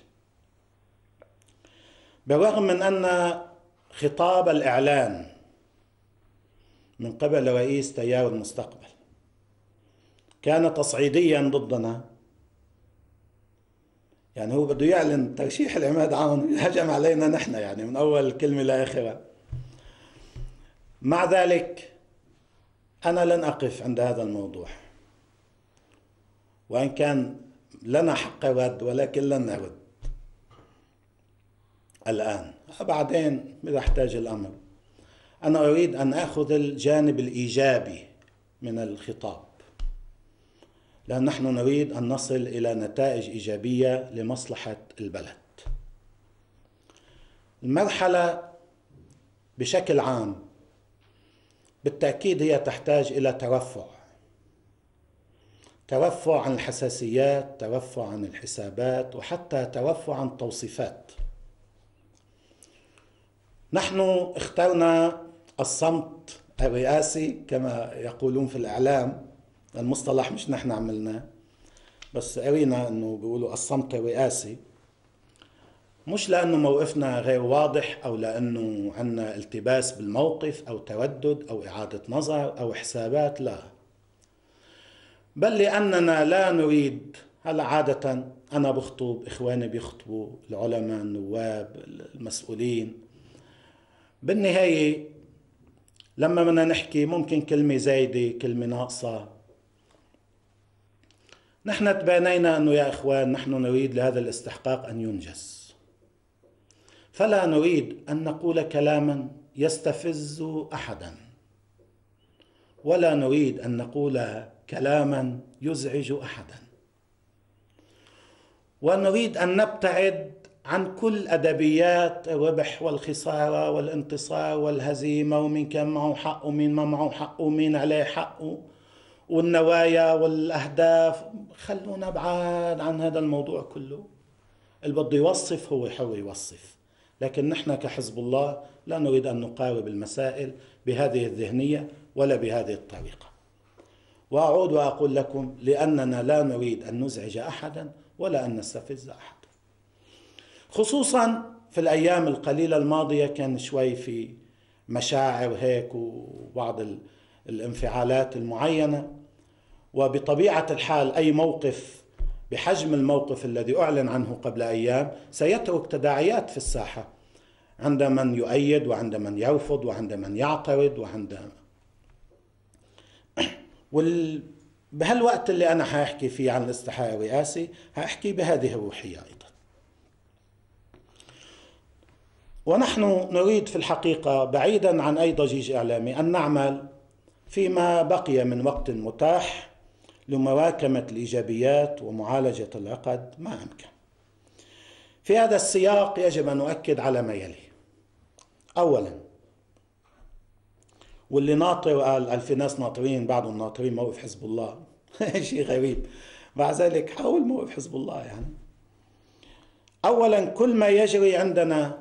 بالرغم من أن خطاب الإعلان من قبل رئيس تيار المستقبل كان تصعيديا ضدنا، يعني هو بده يعلن ترشيح العماد عون، هجم علينا نحن يعني من أول كلمة لآخرها. مع ذلك أنا لن أقف عند هذا الموضوع، وإن كان لنا حق رد، ولكن لن نرد الآن، بعدين إذا احتاج الأمر. أنا أريد أن أخذ الجانب الإيجابي من الخطاب، لأن نحن نريد أن نصل إلى نتائج إيجابية لمصلحة البلد. المرحلة بشكل عام بالتأكيد هي تحتاج إلى ترفع عن الحساسيات، ترفع عن الحسابات، وحتى ترفع عن التوصيفات. نحن اخترنا الصمت الرئاسي كما يقولون في الإعلام، المصطلح مش نحن عملناه، بس قرينا أنه بيقولوا الصمت الرئاسي، مش لأنه موقفنا غير واضح أو لأنه عندنا التباس بالموقف أو تردد أو إعادة نظر أو حسابات، لا، بل لأننا لا نريد. هلا عادة أنا بخطب، إخواني بيخطبوا، العلماء، النواب، المسؤولين، بالنهاية لما بدنا نحكي ممكن كلمة زايدة، كلمة ناقصة. نحن تبانينا أنه يا إخوان نحن نريد لهذا الاستحقاق أن ينجز، فلا نريد أن نقول كلاما يستفز أحدا، ولا نريد أن نقول كلاما يزعج أحدا، ونريد أن نبتعد عن كل أدبيات الربح والخسارة والانتصار والهزيمة، ومين كان معه حق ومين ما معه حق ومين عليه حق، والنوايا والأهداف. خلونا بعاد عن هذا الموضوع كله. اللي بده يوصف هو حر يوصف، لكن نحن كحزب الله لا نريد أن نقارب المسائل بهذه الذهنية ولا بهذه الطريقة. وأعود وأقول لكم لأننا لا نريد أن نزعج أحدا ولا أن نستفز أحدا، خصوصا في الأيام القليلة الماضية كان شوي في مشاعر هيك وبعض الانفعالات المعينة، وبطبيعة الحال أي موقف بحجم الموقف الذي أعلن عنه قبل أيام سيترك تداعيات في الساحة، عند من يؤيد وعند من يرفض وعند من يعترض بهالوقت اللي أنا حاحكي فيه عن الاستحقاق الرئاسي حاحكي بهذه الروحية أيضا. ونحن نريد في الحقيقة بعيدا عن أي ضجيج إعلامي أن نعمل فيما بقي من وقت متاح لمواكمة الإيجابيات ومعالجة العقد ما أمكن. في هذا السياق يجب أن نؤكد على ما يلي. أولا، واللي ناطر قال في ناس ناطرين بعضهم ناطرين موقف حزب الله شيء غريب، مع ذلك حول موقف حزب الله يعني. أولا، كل ما يجري عندنا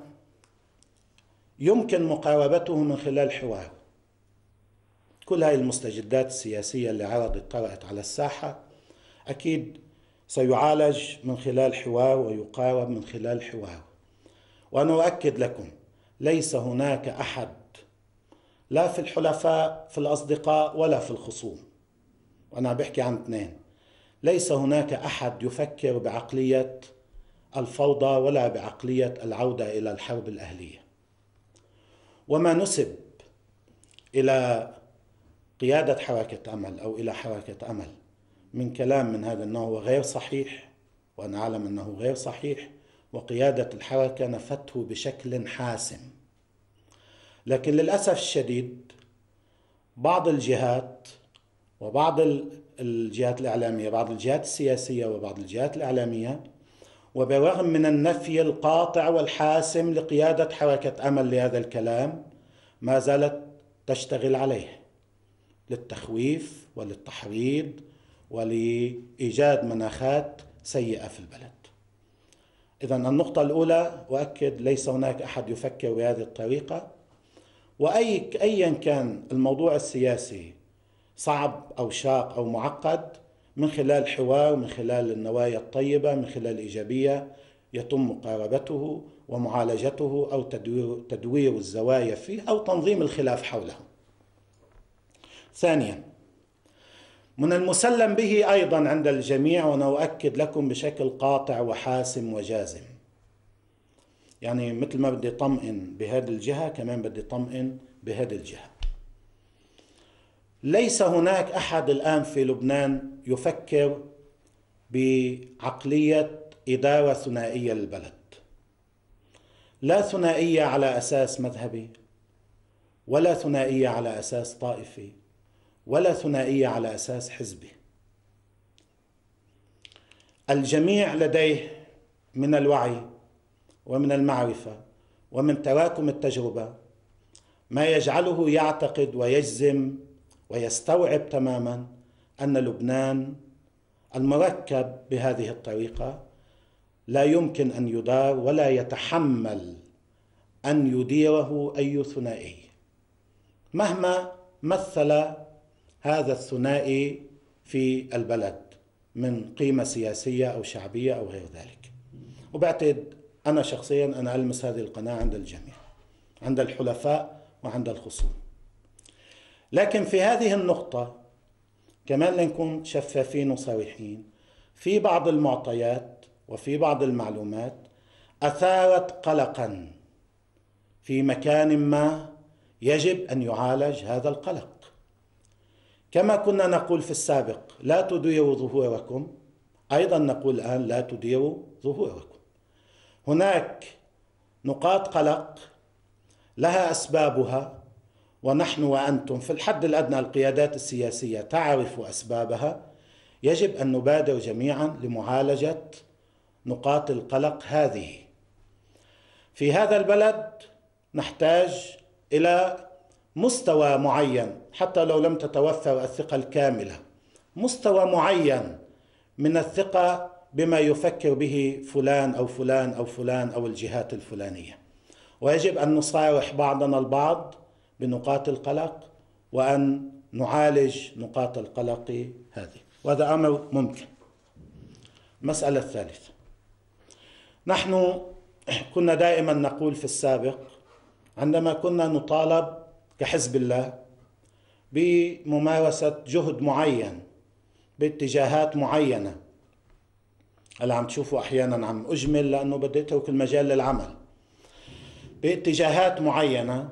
يمكن مقاربته من خلال حوار. كل هاي المستجدات السياسية اللي طرأت على الساحة أكيد سيعالج من خلال حوار ويقارب من خلال حوار. وأنا أؤكد لكم ليس هناك أحد لا في الحلفاء في الأصدقاء ولا في الخصوم، وأنا بحكي عن اثنين، ليس هناك أحد يفكر بعقلية الفوضى ولا بعقلية العودة إلى الحرب الأهلية. وما نسب إلى قيادة حركة أمل أو إلى حركة أمل من كلام من هذا النوع هو غير صحيح، وأنا أعلم أنه غير صحيح، وقيادة الحركة نفته بشكل حاسم. لكن للأسف الشديد بعض الجهات وبعض الجهات الإعلامية، بعض الجهات السياسية وبعض الجهات الإعلامية، وبرغم من النفي القاطع والحاسم لقيادة حركة أمل لهذا الكلام، ما زالت تشتغل عليه للتخويف وللتحريض ولإيجاد مناخات سيئة في البلد. إذن النقطة الأولى أؤكد ليس هناك أحد يفكر بهذه الطريقة، وأيا كان الموضوع السياسي صعب أو شاق أو معقد، من خلال حوار، من خلال النوايا الطيبة، من خلال الإيجابية يتم مقاربته ومعالجته أو تدوير الزوايا فيه أو تنظيم الخلاف حوله. ثانيا، من المسلم به أيضا عند الجميع، وأنا أؤكد لكم بشكل قاطع وحاسم وجازم، يعني مثل ما بدي طمئن بهذه الجهة كمان بدي طمئن بهذه الجهة، ليس هناك أحد الآن في لبنان يفكر بعقلية إدارة ثنائية للبلد، لا ثنائية على أساس مذهبي، ولا ثنائية على أساس طائفي، ولا ثنائية على أساس حزبي. الجميع لديه من الوعي ومن المعرفة ومن تراكم التجربة ما يجعله يعتقد ويجزم ويستوعب تماما أن لبنان المركب بهذه الطريقة لا يمكن أن يدار ولا يتحمل أن يديره أي ثنائي مهما مثل هذا الثنائي في البلد من قيمة سياسية أو شعبية أو غير ذلك. وبعتقد أنا شخصيا أنا ألمس هذه القناعة عند الجميع، عند الحلفاء وعند الخصوم. لكن في هذه النقطة كمان لنكون شفافين وصريحين، في بعض المعطيات وفي بعض المعلومات أثارت قلقا في مكان ما يجب أن يعالج هذا القلق. كما كنا نقول في السابق لا تديروا ظهوركم، أيضا نقول الآن لا تديروا ظهوركم. هناك نقاط قلق لها أسبابها، ونحن وأنتم في الحد الأدنى القيادات السياسية تعرف أسبابها. يجب أن نبادر جميعا لمعالجة نقاط القلق هذه. في هذا البلد نحتاج إلى مستوى معين، حتى لو لم تتوفر الثقة الكاملة، مستوى معين من الثقة بما يفكر به فلان أو فلان أو فلان أو الجهات الفلانية، ويجب أن نصارح بعضنا البعض بنقاط القلق وأن نعالج نقاط القلق هذه، وهذا أمر ممكن. المسألة الثالثة، نحن كنا دائما نقول في السابق عندما كنا نطالب كحزب الله بممارسة جهد معين باتجاهات معينة. هلا عم تشوفوا أحيانا عم أجمل لأنه بدي أترك المجال للعمل، باتجاهات معينة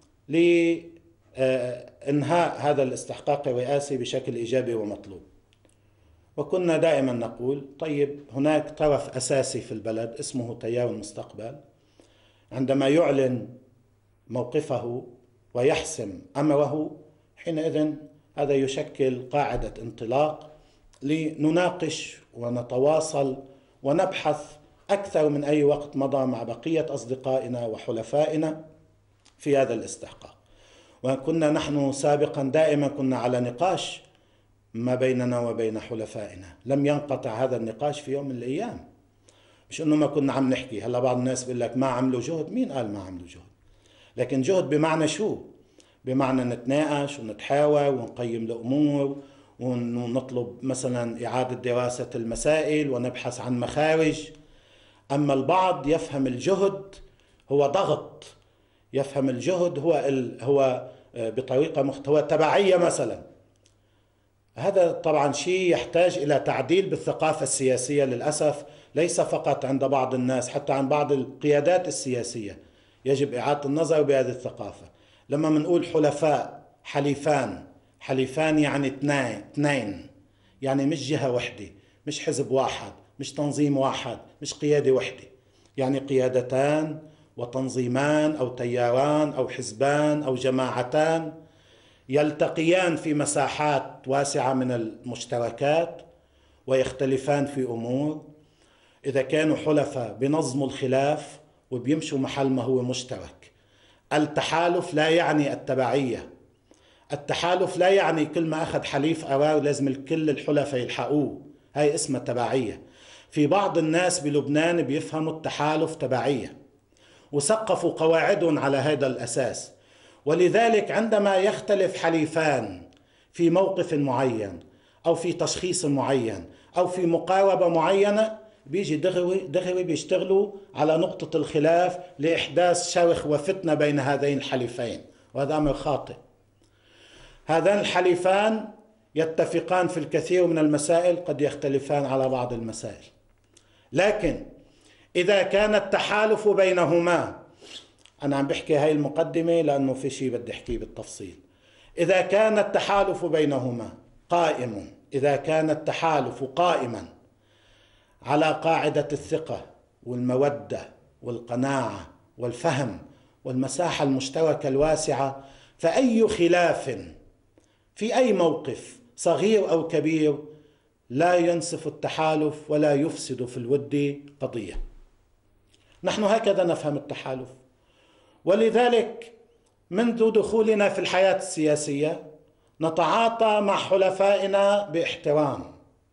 لإنهاء هذا الاستحقاق الرئاسي بشكل إيجابي ومطلوب. وكنا دائما نقول طيب هناك طرف أساسي في البلد اسمه تيار المستقبل، عندما يعلن موقفه ويحسم أمره حينئذ هذا يشكل قاعدة انطلاق لنناقش ونتواصل ونبحث أكثر من أي وقت مضى مع بقية أصدقائنا وحلفائنا في هذا الاستحقاق. وكنا نحن سابقا دائما كنا على نقاش ما بيننا وبين حلفائنا، لم ينقطع هذا النقاش في يوم من الأيام. مش أنه ما كنا عم نحكي. هلا بعض الناس بيقول لك ما عملوا جهد. مين قال ما عملوا جهد؟ لكن جهد بمعنى شو؟ بمعنى نتناقش ونتحاور ونقيم الأمور ونطلب مثلا إعادة دراسة المسائل ونبحث عن مخارج. أما البعض يفهم الجهد هو ضغط، يفهم الجهد هو بطريقة هو تبعية مثلا. هذا طبعا شيء يحتاج إلى تعديل بالثقافة السياسية للأسف، ليس فقط عند بعض الناس، حتى عند بعض القيادات السياسية يجب إعادة النظر بهذه الثقافة. لما منقول حلفاء، حليفان يعني اثنين، يعني مش جهة واحدة، مش حزب واحد، مش تنظيم واحد، مش قيادة واحدة، يعني قيادتان وتنظيمان أو تياران أو حزبان أو جماعتان يلتقيان في مساحات واسعة من المشتركات ويختلفان في أمور. إذا كانوا حلفاء بنظموا الخلاف وبيمشوا محل ما هو مشترك. التحالف لا يعني التبعية، التحالف لا يعني كل ما أخذ حليف قرار لازم الكل الحلفاء يلحقوه، هاي اسمها تبعية. في بعض الناس بلبنان بيفهموا التحالف تبعية وسقفوا قواعدهم على هذا الأساس. ولذلك عندما يختلف حليفان في موقف معين أو في تشخيص معين أو في مقاربة معينة بيجي دغري بيشتغلوا على نقطة الخلاف لإحداث شرخ وفتنة بين هذين الحليفين، وهذا أمر خاطئ. هذان الحليفان يتفقان في الكثير من المسائل، قد يختلفان على بعض المسائل، لكن إذا كان التحالف بينهما، أنا عم بحكي هاي المقدمة لأنه في شيء بدي أحكيه بالتفصيل. إذا كان التحالف بينهما قائم، إذا كان التحالف قائما على قاعدة الثقة والمودة والقناعة والفهم والمساحة المشتركة الواسعة، فأي خلاف في أي موقف صغير أو كبير لا ينسف التحالف ولا يفسد في الود قضية. نحن هكذا نفهم التحالف. ولذلك منذ دخولنا في الحياة السياسية نتعاطى مع حلفائنا باحترام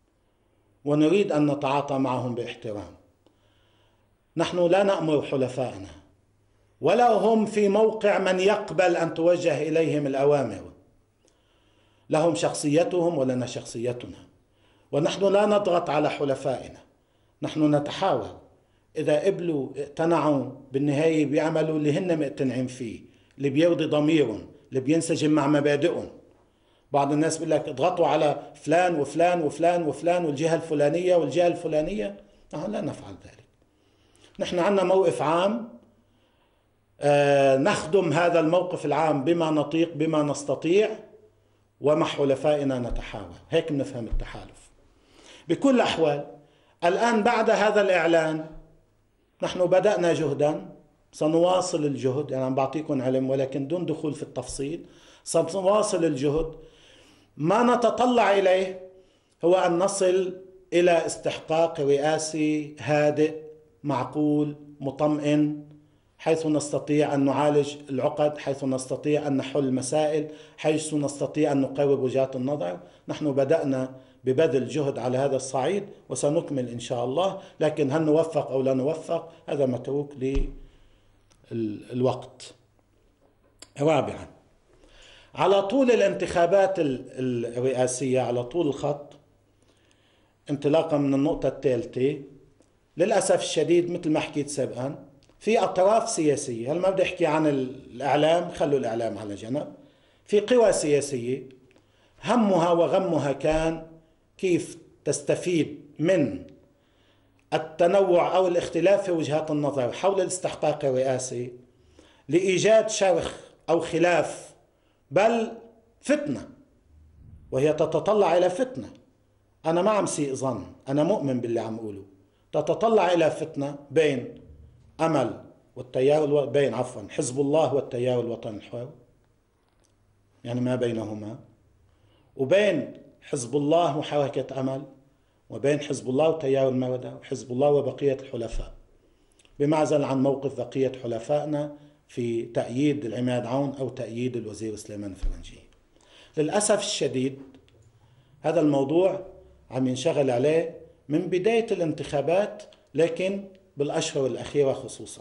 ونريد أن نتعاطى معهم باحترام. نحن لا نأمر حلفائنا ولا هم في موقع من يقبل أن توجه إليهم الأوامر. لهم شخصيتهم ولنا شخصيتنا، ونحن لا نضغط على حلفائنا. نحن نتحاور، إذا قبلوا اقتنعوا بالنهاية بيعملوا اللي هن مقتنعين فيه، اللي بيرضي ضميرهم، اللي بينسجم مع مبادئهم. بعض الناس بيقول لك اضغطوا على فلان وفلان وفلان وفلان والجهة الفلانية والجهة الفلانية. نحن لا نفعل ذلك. نحن عندنا موقف عام، نخدم هذا الموقف العام بما نطيق بما نستطيع، ومع حلفائنا نتحاور. هيك بنفهم التحالف. بكل الأحوال الآن بعد هذا الإعلان نحن بدأنا جهدا، سنواصل الجهد، يعني عم بعطيكم علم ولكن دون دخول في التفصيل. سنواصل الجهد. ما نتطلع إليه هو أن نصل إلى استحقاق رئاسي هادئ معقول مطمئن، حيث نستطيع أن نعالج العقد، حيث نستطيع أن نحل مسائل، حيث نستطيع أن نقرب وجهات النظر. نحن بدأنا ببذل جهد على هذا الصعيد وسنكمل إن شاء الله، لكن هل نوفق أو لا نوفق هذا متروك للوقت. رابعا، على طول الانتخابات الرئاسية، على طول الخط، انطلاقا من النقطة الثالثة، للأسف الشديد مثل ما حكيت سابقا في أطراف سياسية، هل ما بدي أحكي عن الإعلام، خلوا الإعلام على جنب، في قوى سياسية همها وغمها كان كيف تستفيد من التنوع أو الاختلاف في وجهات النظر حول الاستحقاق الرئاسي لإيجاد شرخ أو خلاف، بل فتنة، وهي تتطلع إلى فتنة. أنا ما عم سيء ظن، أنا مؤمن باللي عم أقوله. تتطلع إلى فتنة بين أمل والتيار بين حزب الله والتيار الوطني الحر، يعني ما بينهما، وبين حزب الله وحركة أمل، وبين حزب الله وتيار المردة، وحزب الله وبقية الحلفاء، بمعزل عن موقف بقية حلفائنا في تأييد العماد عون أو تأييد الوزير سليمان الفرنجي. للأسف الشديد هذا الموضوع عم ينشغل عليه من بداية الانتخابات، لكن بالأشهر الأخيرة خصوصا.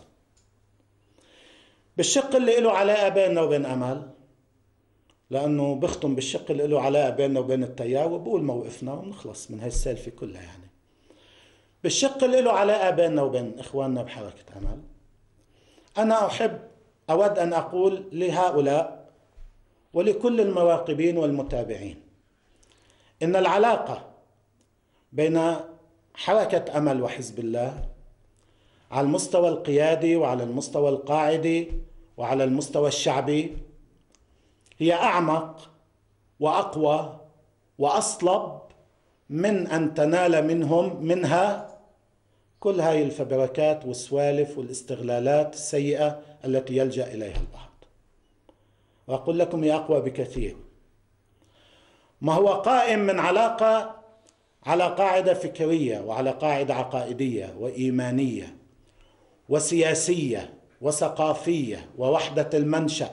بالشق اللي له علاقة بيننا وبين أمل، لأنه بختم بالشق اللي له علاقة بيننا وبين التيار وبقول موقفنا ونخلص من هاي السالفة كلها. يعني بالشق اللي له علاقة بيننا وبين إخواننا بحركة أمل، أنا أود أن أقول لهؤلاء ولكل المراقبين والمتابعين إن العلاقة بين حركة أمل وحزب الله على المستوى القيادي وعلى المستوى القاعدي وعلى المستوى الشعبي هي أعمق وأقوى وأصلب من أن تنال منها كل هاي الفبركات والسوالف والاستغلالات السيئة التي يلجأ إليها البعض. وأقول لكم هي أقوى بكثير. ما هو قائم من علاقة على قاعدة فكرية وعلى قاعدة عقائدية وإيمانية وسياسية وثقافية ووحدة المنشأ،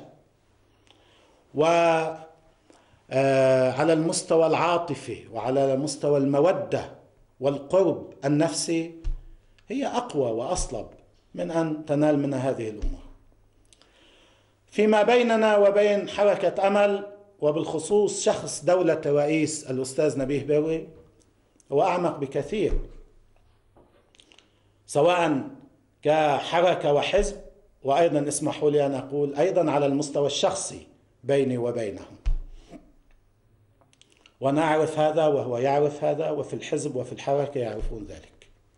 وعلى المستوى العاطفي وعلى مستوى المودة والقرب النفسي، هي أقوى وأصلب من أن تنال منها هذه الأمور. فيما بيننا وبين حركة أمل، وبالخصوص شخص دولة الرئيس الأستاذ نبيه بروي، هو أعمق بكثير، سواء كحركة وحزب، وأيضا اسمحوا لي أن أقول أيضا على المستوى الشخصي بيني وبينهم. وأنا أعرف هذا وهو يعرف هذا، وفي الحزب وفي الحركة يعرفون ذلك.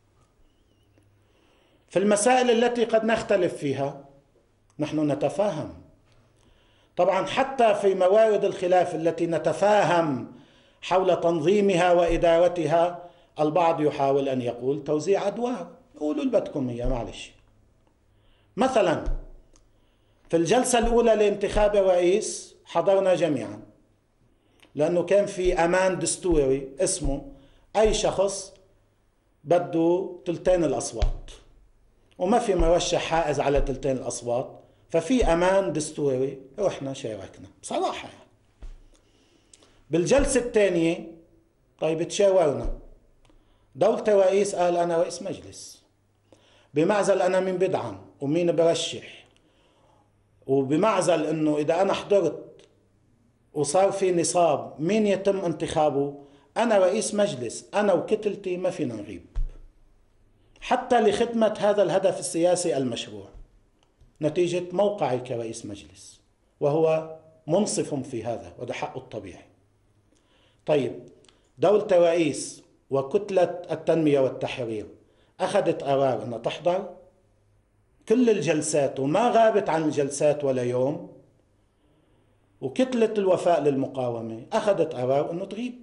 في المسائل التي قد نختلف فيها نحن نتفاهم. طبعا حتى في موارد الخلاف التي نتفاهم حول تنظيمها وإدارتها، البعض يحاول أن يقول توزيع أدوار. قولوا اللي بدكم إياه، معلش. مثلا في الجلسة الأولى لانتخاب الرئيس حضرنا جميعا، لأنه كان في أمان دستوري اسمه أي شخص بده تلتين الأصوات، وما في مرشح حائز على تلتين الأصوات، ففي أمان دستوري رحنا شاركنا بصراحة. يعني بالجلسة الثانية طيب تشاورنا، دولة الرئيس قال أنا رئيس مجلس، بمعزل أنا مين بدعم ومين برشح، وبمعزل أنه إذا أنا حضرت وصار في نصاب مين يتم انتخابه، أنا رئيس مجلس، أنا وكتلتي ما فينا نغيب حتى لخدمة هذا الهدف السياسي المشروع، نتيجة موقعي كرئيس مجلس، وهو منصف في هذا وده حقه الطبيعي. طيب دولة الرئيس وكتلة التنمية والتحرير أخذت قرار أنها تحضر كل الجلسات وما غابت عن الجلسات ولا يوم، وكتلة الوفاء للمقاومة أخذت قرار أنه تغيب.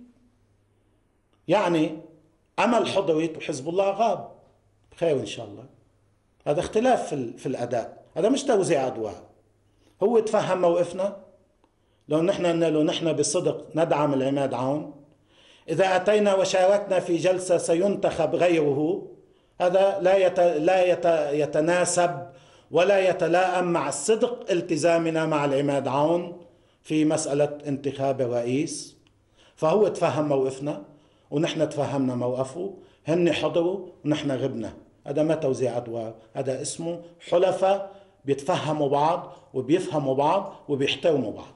يعني أمل حضرت وحزب الله غاب، خير إن شاء الله. هذا اختلاف في الأداء، هذا مش توزيع أدوار. هو تفهم موقفنا، لو نحن قلنا له نحن بصدق ندعم العماد عون، إذا أتينا وشاركنا في جلسة سينتخب غيره، هذا لا يتناسب ولا يتلائم مع الصدق التزامنا مع العماد عون في مسألة انتخاب الرئيس. فهو تفهم موقفنا ونحن تفهمنا موقفه، هن حضروا ونحن غبنا. هذا ما توزيع أدوار، هذا اسمه حلفاء بيتفهموا بعض وبيفهموا بعض وبيحترموا بعض.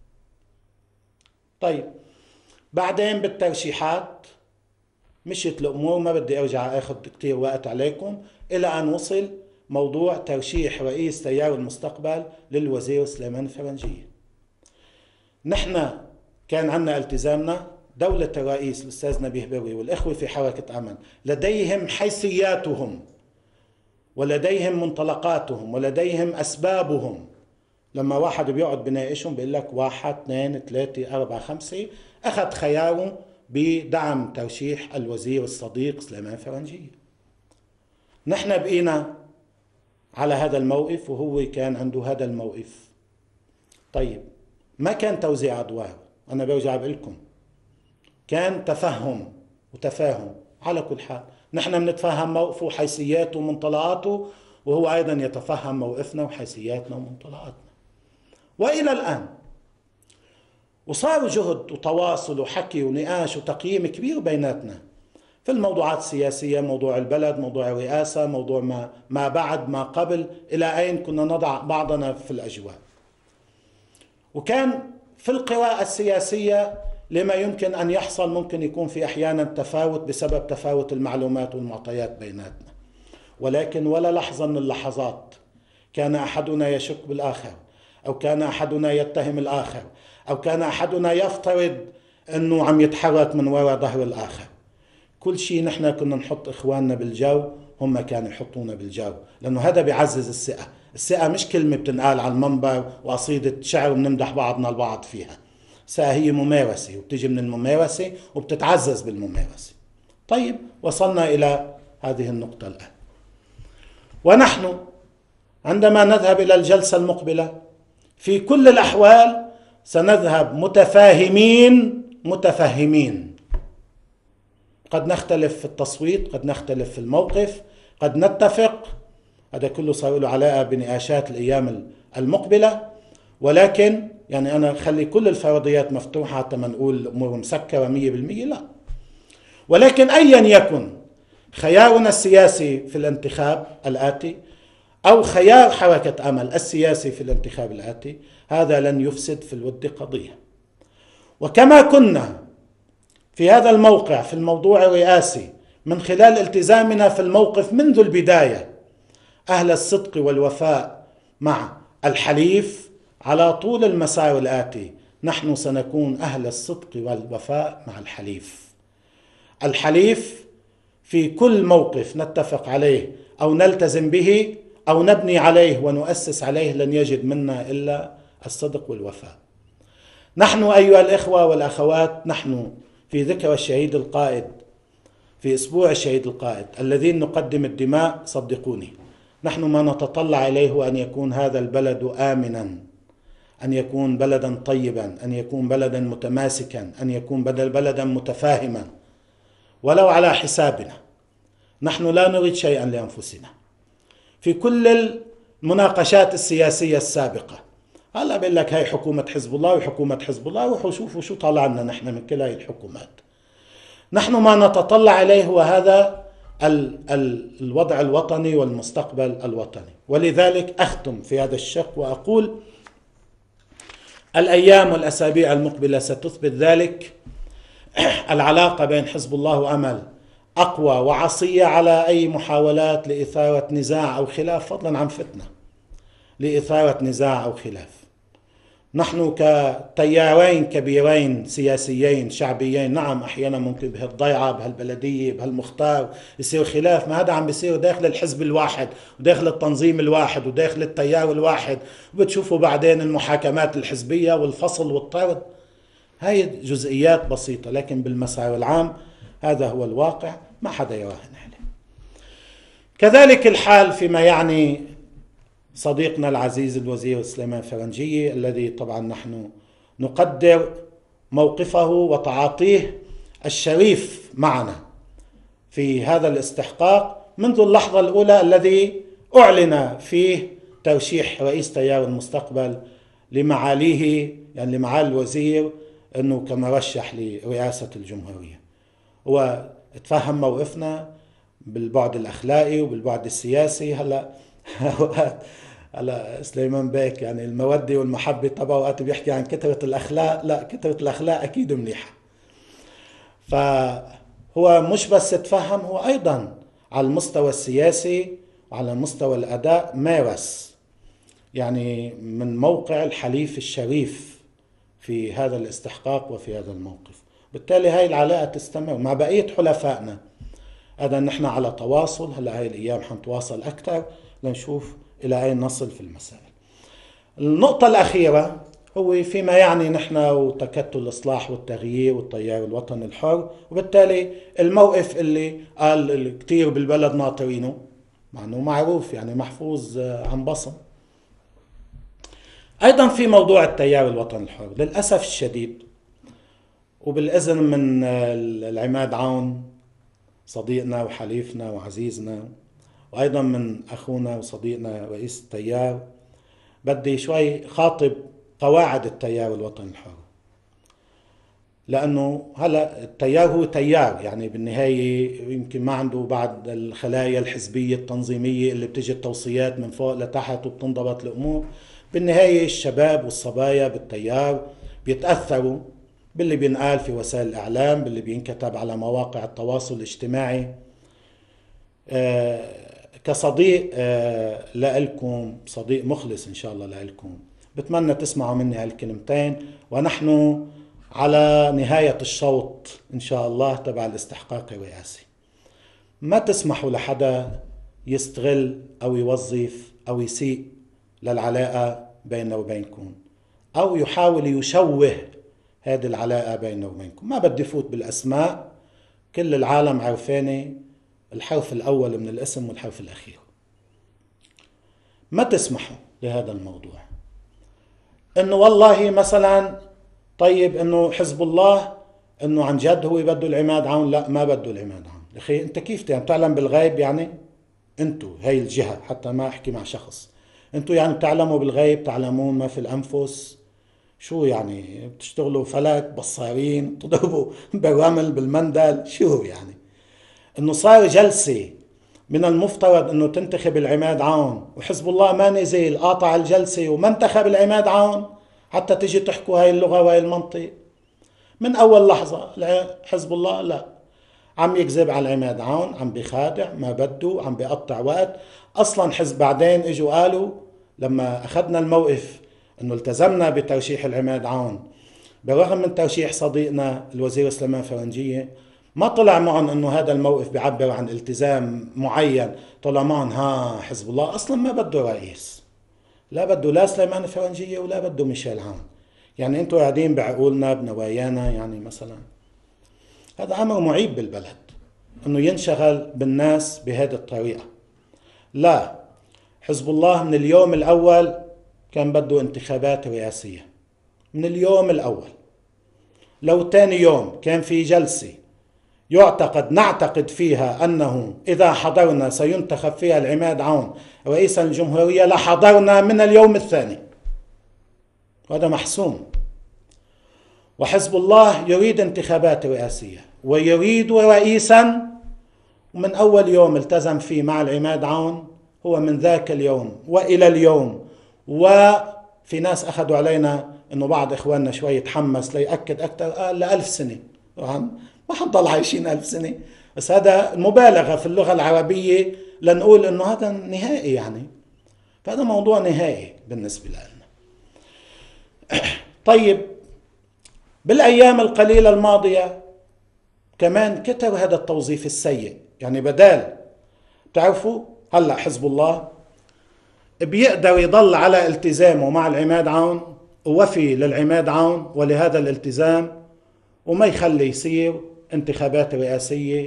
طيب بعدين بالترشيحات مشيت الأمور، ما بدي أرجع أخذ كتير وقت عليكم، إلى أن وصل موضوع ترشيح رئيس تيار المستقبل للوزير سليمان الفرنجية. نحن كان عندنا التزامنا، دولة الرئيس الأستاذ نبيه بري والإخوة في حركة أمل لديهم حيثياتهم ولديهم منطلقاتهم ولديهم أسبابهم. لما واحد بيقعد بناقشهم بيقول لك 1 2 3 4 5 أخذ خياره بدعم ترشيح الوزير الصديق سليمان الفرنجية. نحن بقينا على هذا الموقف وهو كان عنده هذا الموقف. طيب ما كان توزيع أدوار، أنا برجع بقول لكم كان تفهم وتفاهم. على كل حال نحن بنتفهم موقفه وحيثياته ومنطلقاته، وهو أيضا يتفهم موقفنا وحيثياتنا ومنطلقاتنا. وإلى الآن وصار جهد وتواصل وحكي ونقاش وتقييم كبير بيناتنا في الموضوعات السياسية، موضوع البلد، موضوع الرئاسة، موضوع ما بعد ما قبل، إلى أين كنا نضع بعضنا في الأجواء. وكان في القراءة السياسية لما يمكن أن يحصل ممكن يكون في أحيانا تفاوت بسبب تفاوت المعلومات والمعطيات بيناتنا، ولكن ولا لحظة من اللحظات كان أحدنا يشك بالآخر، أو كان أحدنا يتهم الآخر، أو كان أحدنا يفترض أنه عم يتحرك من وراء ظهر الآخر. كل شيء نحن كنا نحط إخواننا بالجو، هم كانوا يحطونا بالجو، لأنه هذا بيعزز الثقة. الثقة مش كلمة بتنقال على المنبر وقصيدة شعر وبنمدح بعضنا البعض فيها. الثقة هي ممارسة، وبتيجي من الممارسة وبتتعزز بالممارسة. طيب وصلنا إلى هذه النقطة الآن، ونحن عندما نذهب إلى الجلسة المقبلة في كل الأحوال سنذهب متفهمين. قد نختلف في التصويت، قد نختلف في الموقف، قد نتفق، هذا كله صار له علاقة بنقاشات الأيام المقبلة. ولكن يعني أنا خلي كل الفرضيات مفتوحة حتى ما نقول الأمور مسكرة 100%، لا. ولكن أيا يكن خيارنا السياسي في الانتخاب الآتي أو خيار حركة أمل السياسي في الانتخاب الآتي، هذا لن يفسد في الود قضية. وكما كنا في هذا الموقع في الموضوع الرئاسي من خلال التزامنا في الموقف منذ البداية أهل الصدق والوفاء مع الحليف على طول المسار الآتي، نحن سنكون أهل الصدق والوفاء مع الحليف في كل موقف نتفق عليه أو نلتزم به أو نبني عليه ونؤسس عليه لن يجد منا إلا الصدق والوفاء. نحن أيها الإخوة والأخوات، نحن في ذكرى الشهيد القائد، في أسبوع الشهيد القائد الذين نقدم الدماء، صدقوني نحن ما نتطلع إليه أن يكون هذا البلد آمنا، أن يكون بلدا طيبا، أن يكون بلدا متماسكا، أن يكون بلدا متفاهما، ولو على حسابنا. نحن لا نريد شيئا لأنفسنا. في كل المناقشات السياسية السابقة هلا بقول لك هاي حكومة حزب الله وحكومة حزب الله، وروحوا شوفوا شو طلعنا نحن من كل هاي الحكومات. نحن ما نتطلع إليه هو هذا الوضع الوطني والمستقبل الوطني. ولذلك أختم في هذا الشق وأقول الأيام والأسابيع المقبلة ستثبت ذلك. العلاقة بين حزب الله وأمل أقوى وعصية على أي محاولات لإثارة نزاع أو خلاف، فضلا عن فتنة لإثارة نزاع أو خلاف. نحن كتيارين كبيرين سياسيين شعبيين، نعم أحيانا ممكن بهالضيعة بهالبلدية بهالمختار يصير خلاف، ما هذا عم بيصير داخل الحزب الواحد وداخل التنظيم الواحد وداخل التيار الواحد، وبتشوفوا بعدين المحاكمات الحزبية والفصل والطرد. هاي جزئيات بسيطة، لكن بالمسار العام هذا هو الواقع، ما حدا يراهن عليه. كذلك الحال فيما يعني صديقنا العزيز الوزير سليمان الفرنجية، الذي طبعا نحن نقدر موقفه وتعاطيه الشريف معنا في هذا الاستحقاق منذ اللحظة الأولى الذي أعلن فيه ترشيح رئيس تيار المستقبل لمعاليه، يعني لمعالي الوزير، أنه كمرشح لرئاسة الجمهورية. هو تفهم موقفنا بالبعد الأخلاقي وبالبعد السياسي. هلا سليمان بيك يعني المودة والمحبة طبعا وقت بيحكي عن كثرة الأخلاق، لا كثرة الأخلاق أكيد منيحة. فهو مش بس تفهم، هو أيضا على المستوى السياسي وعلى مستوى الأداء مارس يعني من موقع الحليف الشريف في هذا الاستحقاق وفي هذا الموقف. بالتالي هاي العلاقة تستمر مع بقية حلفائنا. هذا نحن على تواصل، هلا هاي الأيام حنتواصل أكثر لنشوف إلى أين نصل في المسائل. النقطة الأخيرة هو فيما يعني نحن وتكتل الإصلاح والتغيير والتيار الوطني الحر، وبالتالي الموقف اللي قال كتير بالبلد ناطرينه، مع أنه معروف يعني محفوظ عن بصم. أيضا في موضوع التيار الوطني الحر للأسف الشديد، وبالإذن من العماد عون صديقنا وحليفنا وعزيزنا، وأيضا من أخونا وصديقنا رئيس التيار، بدي شوي خاطب قواعد التيار الوطني الحر، لأنه هلأ التيار هو تيار، يعني بالنهاية يمكن ما عنده بعد الخلايا الحزبية التنظيمية اللي بتجي التوصيات من فوق لتحت وبتنضبط الأمور. بالنهاية الشباب والصبايا بالتيار بيتأثروا باللي بينقال في وسائل الإعلام، باللي بينكتب على مواقع التواصل الاجتماعي. كصديق لإلكم، صديق مخلص إن شاء الله لإلكم، بتمنى تسمعوا مني هالكلمتين، ونحن على نهاية الشوط إن شاء الله تبع الاستحقاق الرئاسي. ما تسمحوا لحدا يستغل أو يوظف أو يسيء للعلاقة بيننا وبينكم، أو يحاول يشوه هذه العلاقة بيننا وبينكم. ما بدي فوت بالأسماء، كل العالم عرفاني الحرف الأول من الاسم والحرف الأخير. ما تسمحوا لهذا الموضوع، إنه والله مثلا طيب إنه حزب الله إنه عن جد هو بده العماد عون. لا، ما بده العماد عون. أخي أنت كيف تعلم بالغيب؟ يعني أنتوا هاي الجهة، حتى ما أحكي مع شخص، أنتوا يعني بتعلموا بالغيب، تعلمون ما في الأنفس. شو يعني بتشتغلوا فلك بصارين، بتضربوا بالرمل بالمندل؟ شو يعني؟ انه صار جلسة من المفترض انه تنتخب العماد عون، وحزب الله ما نزل قاطع الجلسة وما انتخب العماد عون، حتى تجي تحكوا هاي اللغة وهاي المنطق. من اول لحظة حزب الله لا، عم يكذب على العماد عون، عم بيخادع، ما بده، عم بيقطع وقت. اصلا حزب بعدين اجوا قالوا لما اخذنا الموقف انه التزمنا بترشيح العماد عون، بالرغم من ترشيح صديقنا الوزير سليمان فرنجية، ما طلع معهم انه هذا الموقف بيعبر عن التزام معين. طلع معهم حزب الله اصلا ما بده رئيس، لا بده لا سليمان فرنجية ولا بده ميشيل عون. يعني انتوا قاعدين بعقولنا بنوايانا. يعني مثلا هذا امر معيب بالبلد انه ينشغل بالناس بهذه الطريقة. لا، حزب الله من اليوم الاول كان بده انتخابات رئاسية، من اليوم الاول. لو تاني يوم كان في جلسة نعتقد فيها أنه إذا حضرنا سينتخب فيها العماد عون رئيسا الجمهورية، لحضرنا من اليوم الثاني، وهذا محسوم. وحزب الله يريد انتخابات رئاسية ويريد رئيسا، ومن أول يوم التزم فيه مع العماد عون هو من ذاك اليوم وإلى اليوم. وفي ناس أخذوا علينا أنه بعض إخواننا شوي يتحمس ليأكد أكثر، قال ل1000 سنة. ما حنضل عايشين 1000 سنة، بس هذا مبالغة في اللغة العربية لنقول انه هذا نهائي. يعني فهذا موضوع نهائي بالنسبة لنا. طيب، بالايام القليلة الماضية كمان كتر هذا التوظيف السيء. يعني بدال تعرفوا هلا حزب الله بيقدر يضل على التزامه مع العماد عون ووفي للعماد عون ولهذا الالتزام، وما يخلي يصير انتخابات رئاسية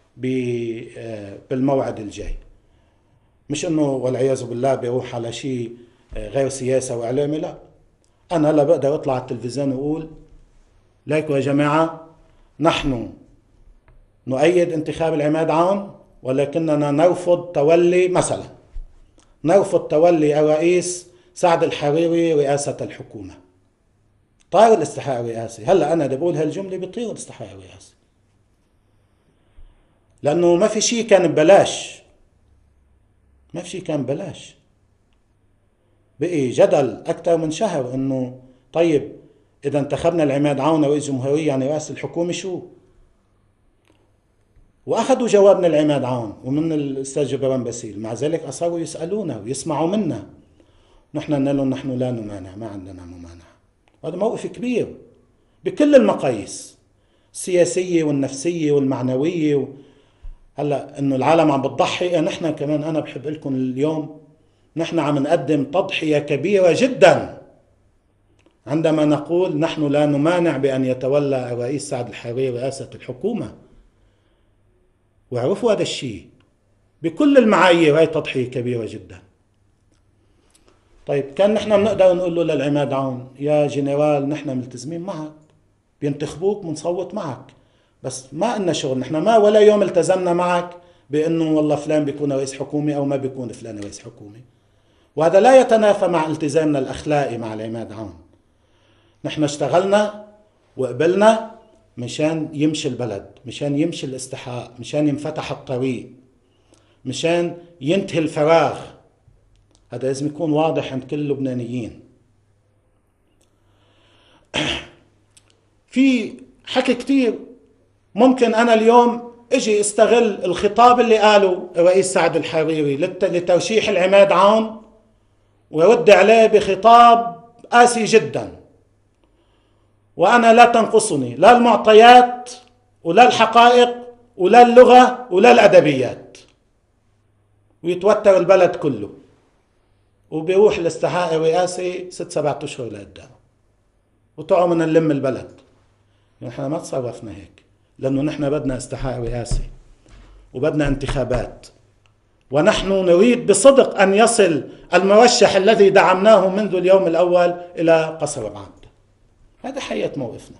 بالموعد الجاي. مش انه والعياذ بالله بيروح على شيء غير سياسة واعلامي، لا. انا هلا بقدر اطلع على التلفزيون واقول ليكوا يا جماعة، نحن نؤيد انتخاب العماد عون، ولكننا نرفض تولي، مثلا نرفض تولي الرئيس سعد الحريري رئاسة الحكومة. طار الاستحقاق الرئاسي. هلا انا بدي بقول هالجمله بيطير الاستحقاق الرئاسي، لانه ما في شيء كان ببلاش. ما في شيء كان ببلاش. بقي جدل اكثر من شهر انه طيب اذا انتخبنا العماد عون رئيس جمهورية يعني رئاسة الحكومة شو؟ وأخذوا جواب من العماد عون ومن الأستاذ جبران باسيل، مع ذلك أصروا يسألونا ويسمعوا منا. نحن قلنا لهم نحن لا نمانع، ما عندنا ممانعة. هذا موقف كبير بكل المقاييس السياسية والنفسية والمعنوية. هلا انه العالم عم بتضحي، نحن كمان انا بحب لكم اليوم نحن عم نقدم تضحية كبيرة جدا عندما نقول نحن لا نمانع بأن يتولى الرئيس سعد الحريري رئاسة الحكومة. واعرفوا هذا الشيء بكل المعايير، هي تضحية كبيرة جدا. طيب كان نحن بنقدر نقول له للعماد عون يا جنرال نحن ملتزمين معك، بينتخبوك بنصوت معك، بس ما لنا شغل، نحن ما ولا يوم التزمنا معك بأنه والله فلان بيكون رئيس حكومة أو ما بيكون فلان رئيس حكومة. وهذا لا يتنافى مع التزامنا الأخلاقي مع العماد عون. نحن اشتغلنا وقبلنا مشان يمشي البلد، مشان يمشي الاستحقاق، مشان ينفتح الطريق، مشان ينتهي الفراغ. هذا لازم يكون واضح عند كل اللبنانيين. في حكي كتير ممكن أنا اليوم اجي استغل الخطاب اللي قاله الرئيس سعد الحريري لترشيح العماد عون ويرد عليه بخطاب قاسي جدا، وأنا لا تنقصني لا المعطيات ولا الحقائق ولا اللغة ولا الأدبيات، ويتوتر البلد كله وبيروح الاستحقاق الرئاسي 6-7 أشهر لقدام وطلعوا من نلم البلد. نحن ما تصرفنا هيك، لأنه نحن بدنا استحقاق رئاسي وبدنا انتخابات، ونحن نريد بصدق أن يصل المرشح الذي دعمناه منذ اليوم الأول إلى قصر بعد. هذا حقيقة موقفنا.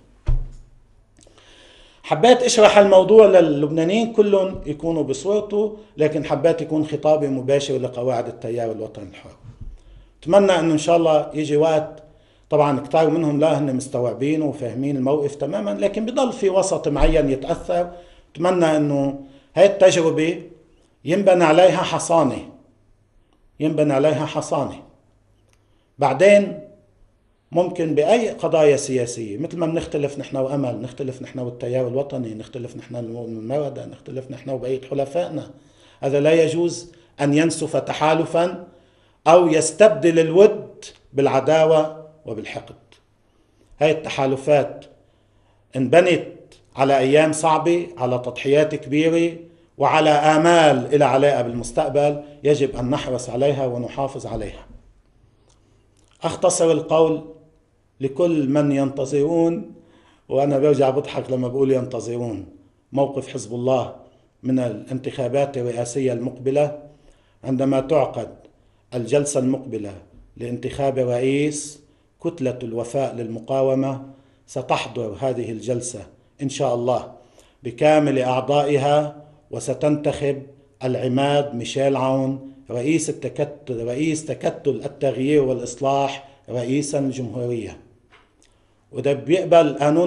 حبيت اشرح الموضوع للبنانيين كلهم يكونوا بصورته، لكن حبيت يكون خطابي مباشر لقواعد التيار الوطني الحر. اتمنى انه ان شاء الله يجي وقت، طبعا كتار منهم لا هن مستوعبين وفاهمين الموقف تماما، لكن بضل في وسط معين يتأثر. اتمنى انه هاي التجربة ينبنى عليها حصانة، ينبنى عليها حصانة. بعدين ممكن بأي قضايا سياسية مثل ما بنختلف نحن وأمل، نختلف نحن والتيار الوطني، نختلف نحن والمردة، نختلف نحن وبقية حلفائنا، هذا لا يجوز أن ينسف تحالفا أو يستبدل الود بالعداوة وبالحقد. هاي التحالفات انبنت على أيام صعبة، على تضحيات كبيرة، وعلى آمال إلى علاقة بالمستقبل يجب أن نحرص عليها ونحافظ عليها. أختصر القول لكل من ينتظرون، وأنا برجع بضحك لما بقول ينتظرون موقف حزب الله من الانتخابات الرئاسية المقبلة. عندما تعقد الجلسة المقبلة لانتخاب رئيس، كتلة الوفاء للمقاومة ستحضر هذه الجلسة إن شاء الله بكامل أعضائها، وستنتخب العماد ميشيل عون رئيس تكتل التغيير والإصلاح رئيسا الجمهورية. وإذا بيقبل قانون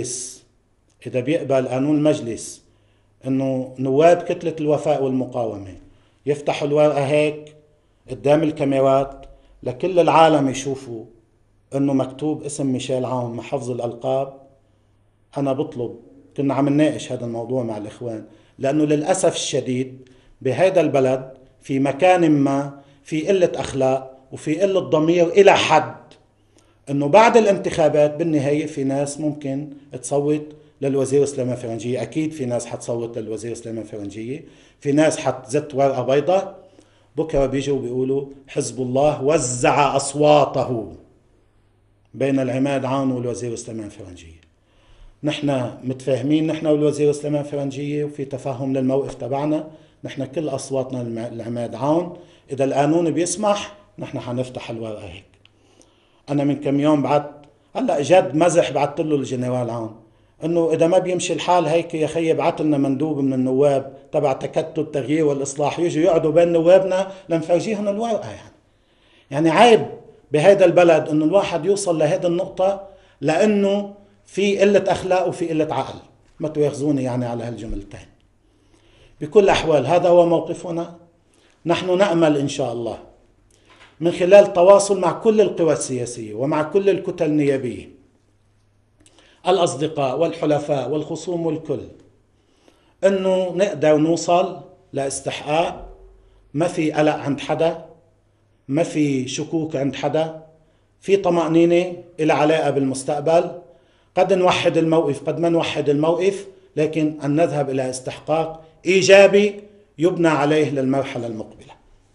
المجلس إنه نواب كتلة الوفاء والمقاومة يفتحوا الورقة هيك قدام الكاميرات لكل العالم يشوفوا إنه مكتوب اسم ميشيل عون مع حفظ الألقاب، أنا بطلب، كنا عم نناقش هذا الموضوع مع الإخوان، لأنه للأسف الشديد بهذا البلد في مكان ما في قلة أخلاق وفي قلة ضمير إلى حد أنه بعد الانتخابات بالنهاية في ناس ممكن تصوت للوزير سليمان فرنجية. أكيد في ناس حتصوت للوزير سليمان فرنجية، في ناس حتزت ورقة بيضاء، بكرة بيجوا بيقولوا حزب الله وزع أصواته بين العماد عون والوزير سليمان فرنجية. نحن متفاهمين نحن والوزير سليمان فرنجية وفي تفاهم للموقف تبعنا، نحن كل أصواتنا العماد عون. إذا القانون بيسمح نحن حنفتح الورقة هيك. أنا من كم يوم هلا جد مزح بعت له الجنرال عون إنه إذا ما بيمشي الحال هيك يا خيي ابعت لنا مندوب من النواب تبع تكتل التغيير والإصلاح يجوا يقعدوا بين نوابنا لنفرجيهم الورقة. يعني عيب بهذا البلد إنه الواحد يوصل لهذه النقطة، لأنه في قلة أخلاق وفي قلة عقل. ما تواخذوني يعني على هالجملتين. بكل الأحوال هذا هو موقفنا. نحن نأمل إن شاء الله من خلال التواصل مع كل القوى السياسية ومع كل الكتل النيابية، الأصدقاء والحلفاء والخصوم والكل، أنه نقدر نوصل لاستحقاق، ما في قلق عند حدا، ما في شكوك عند حدا، في طمأنينة إلى علاقة بالمستقبل. قد نوحد الموقف قد ما نوحد الموقف، لكن أن نذهب إلى استحقاق إيجابي يبنى عليه للمرحلة المقبلة.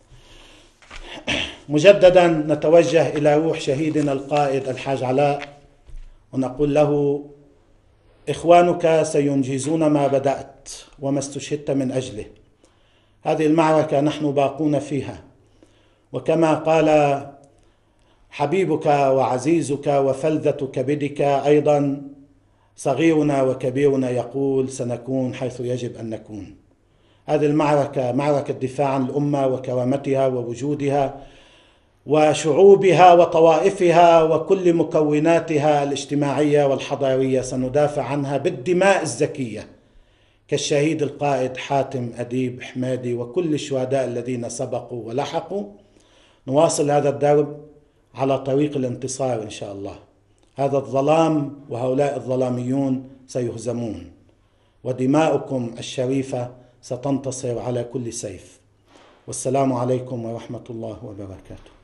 مجددا نتوجه إلى روح شهيدنا القائد الحاج علاء ونقول له: إخوانك سينجزون ما بدأت وما استشهدت من أجله. هذه المعركة نحن باقون فيها، وكما قال حبيبك وعزيزك وفلذة كبدك أيضا صغيرنا وكبيرنا يقول: سنكون حيث يجب أن نكون. هذه المعركة معركة دفاع عن الأمة وكرامتها ووجودها وشعوبها وطوائفها وكل مكوناتها الاجتماعية والحضارية، سندافع عنها بالدماء الزكية كالشهيد القائد حاتم أديب حمادي وكل الشهداء الذين سبقوا ولحقوا. نواصل هذا الدرب على طريق الانتصار إن شاء الله. هذا الظلام وهؤلاء الظلاميون سيهزمون، ودماؤكم الشريفة ستنتصر على كل سيف. والسلام عليكم ورحمة الله وبركاته.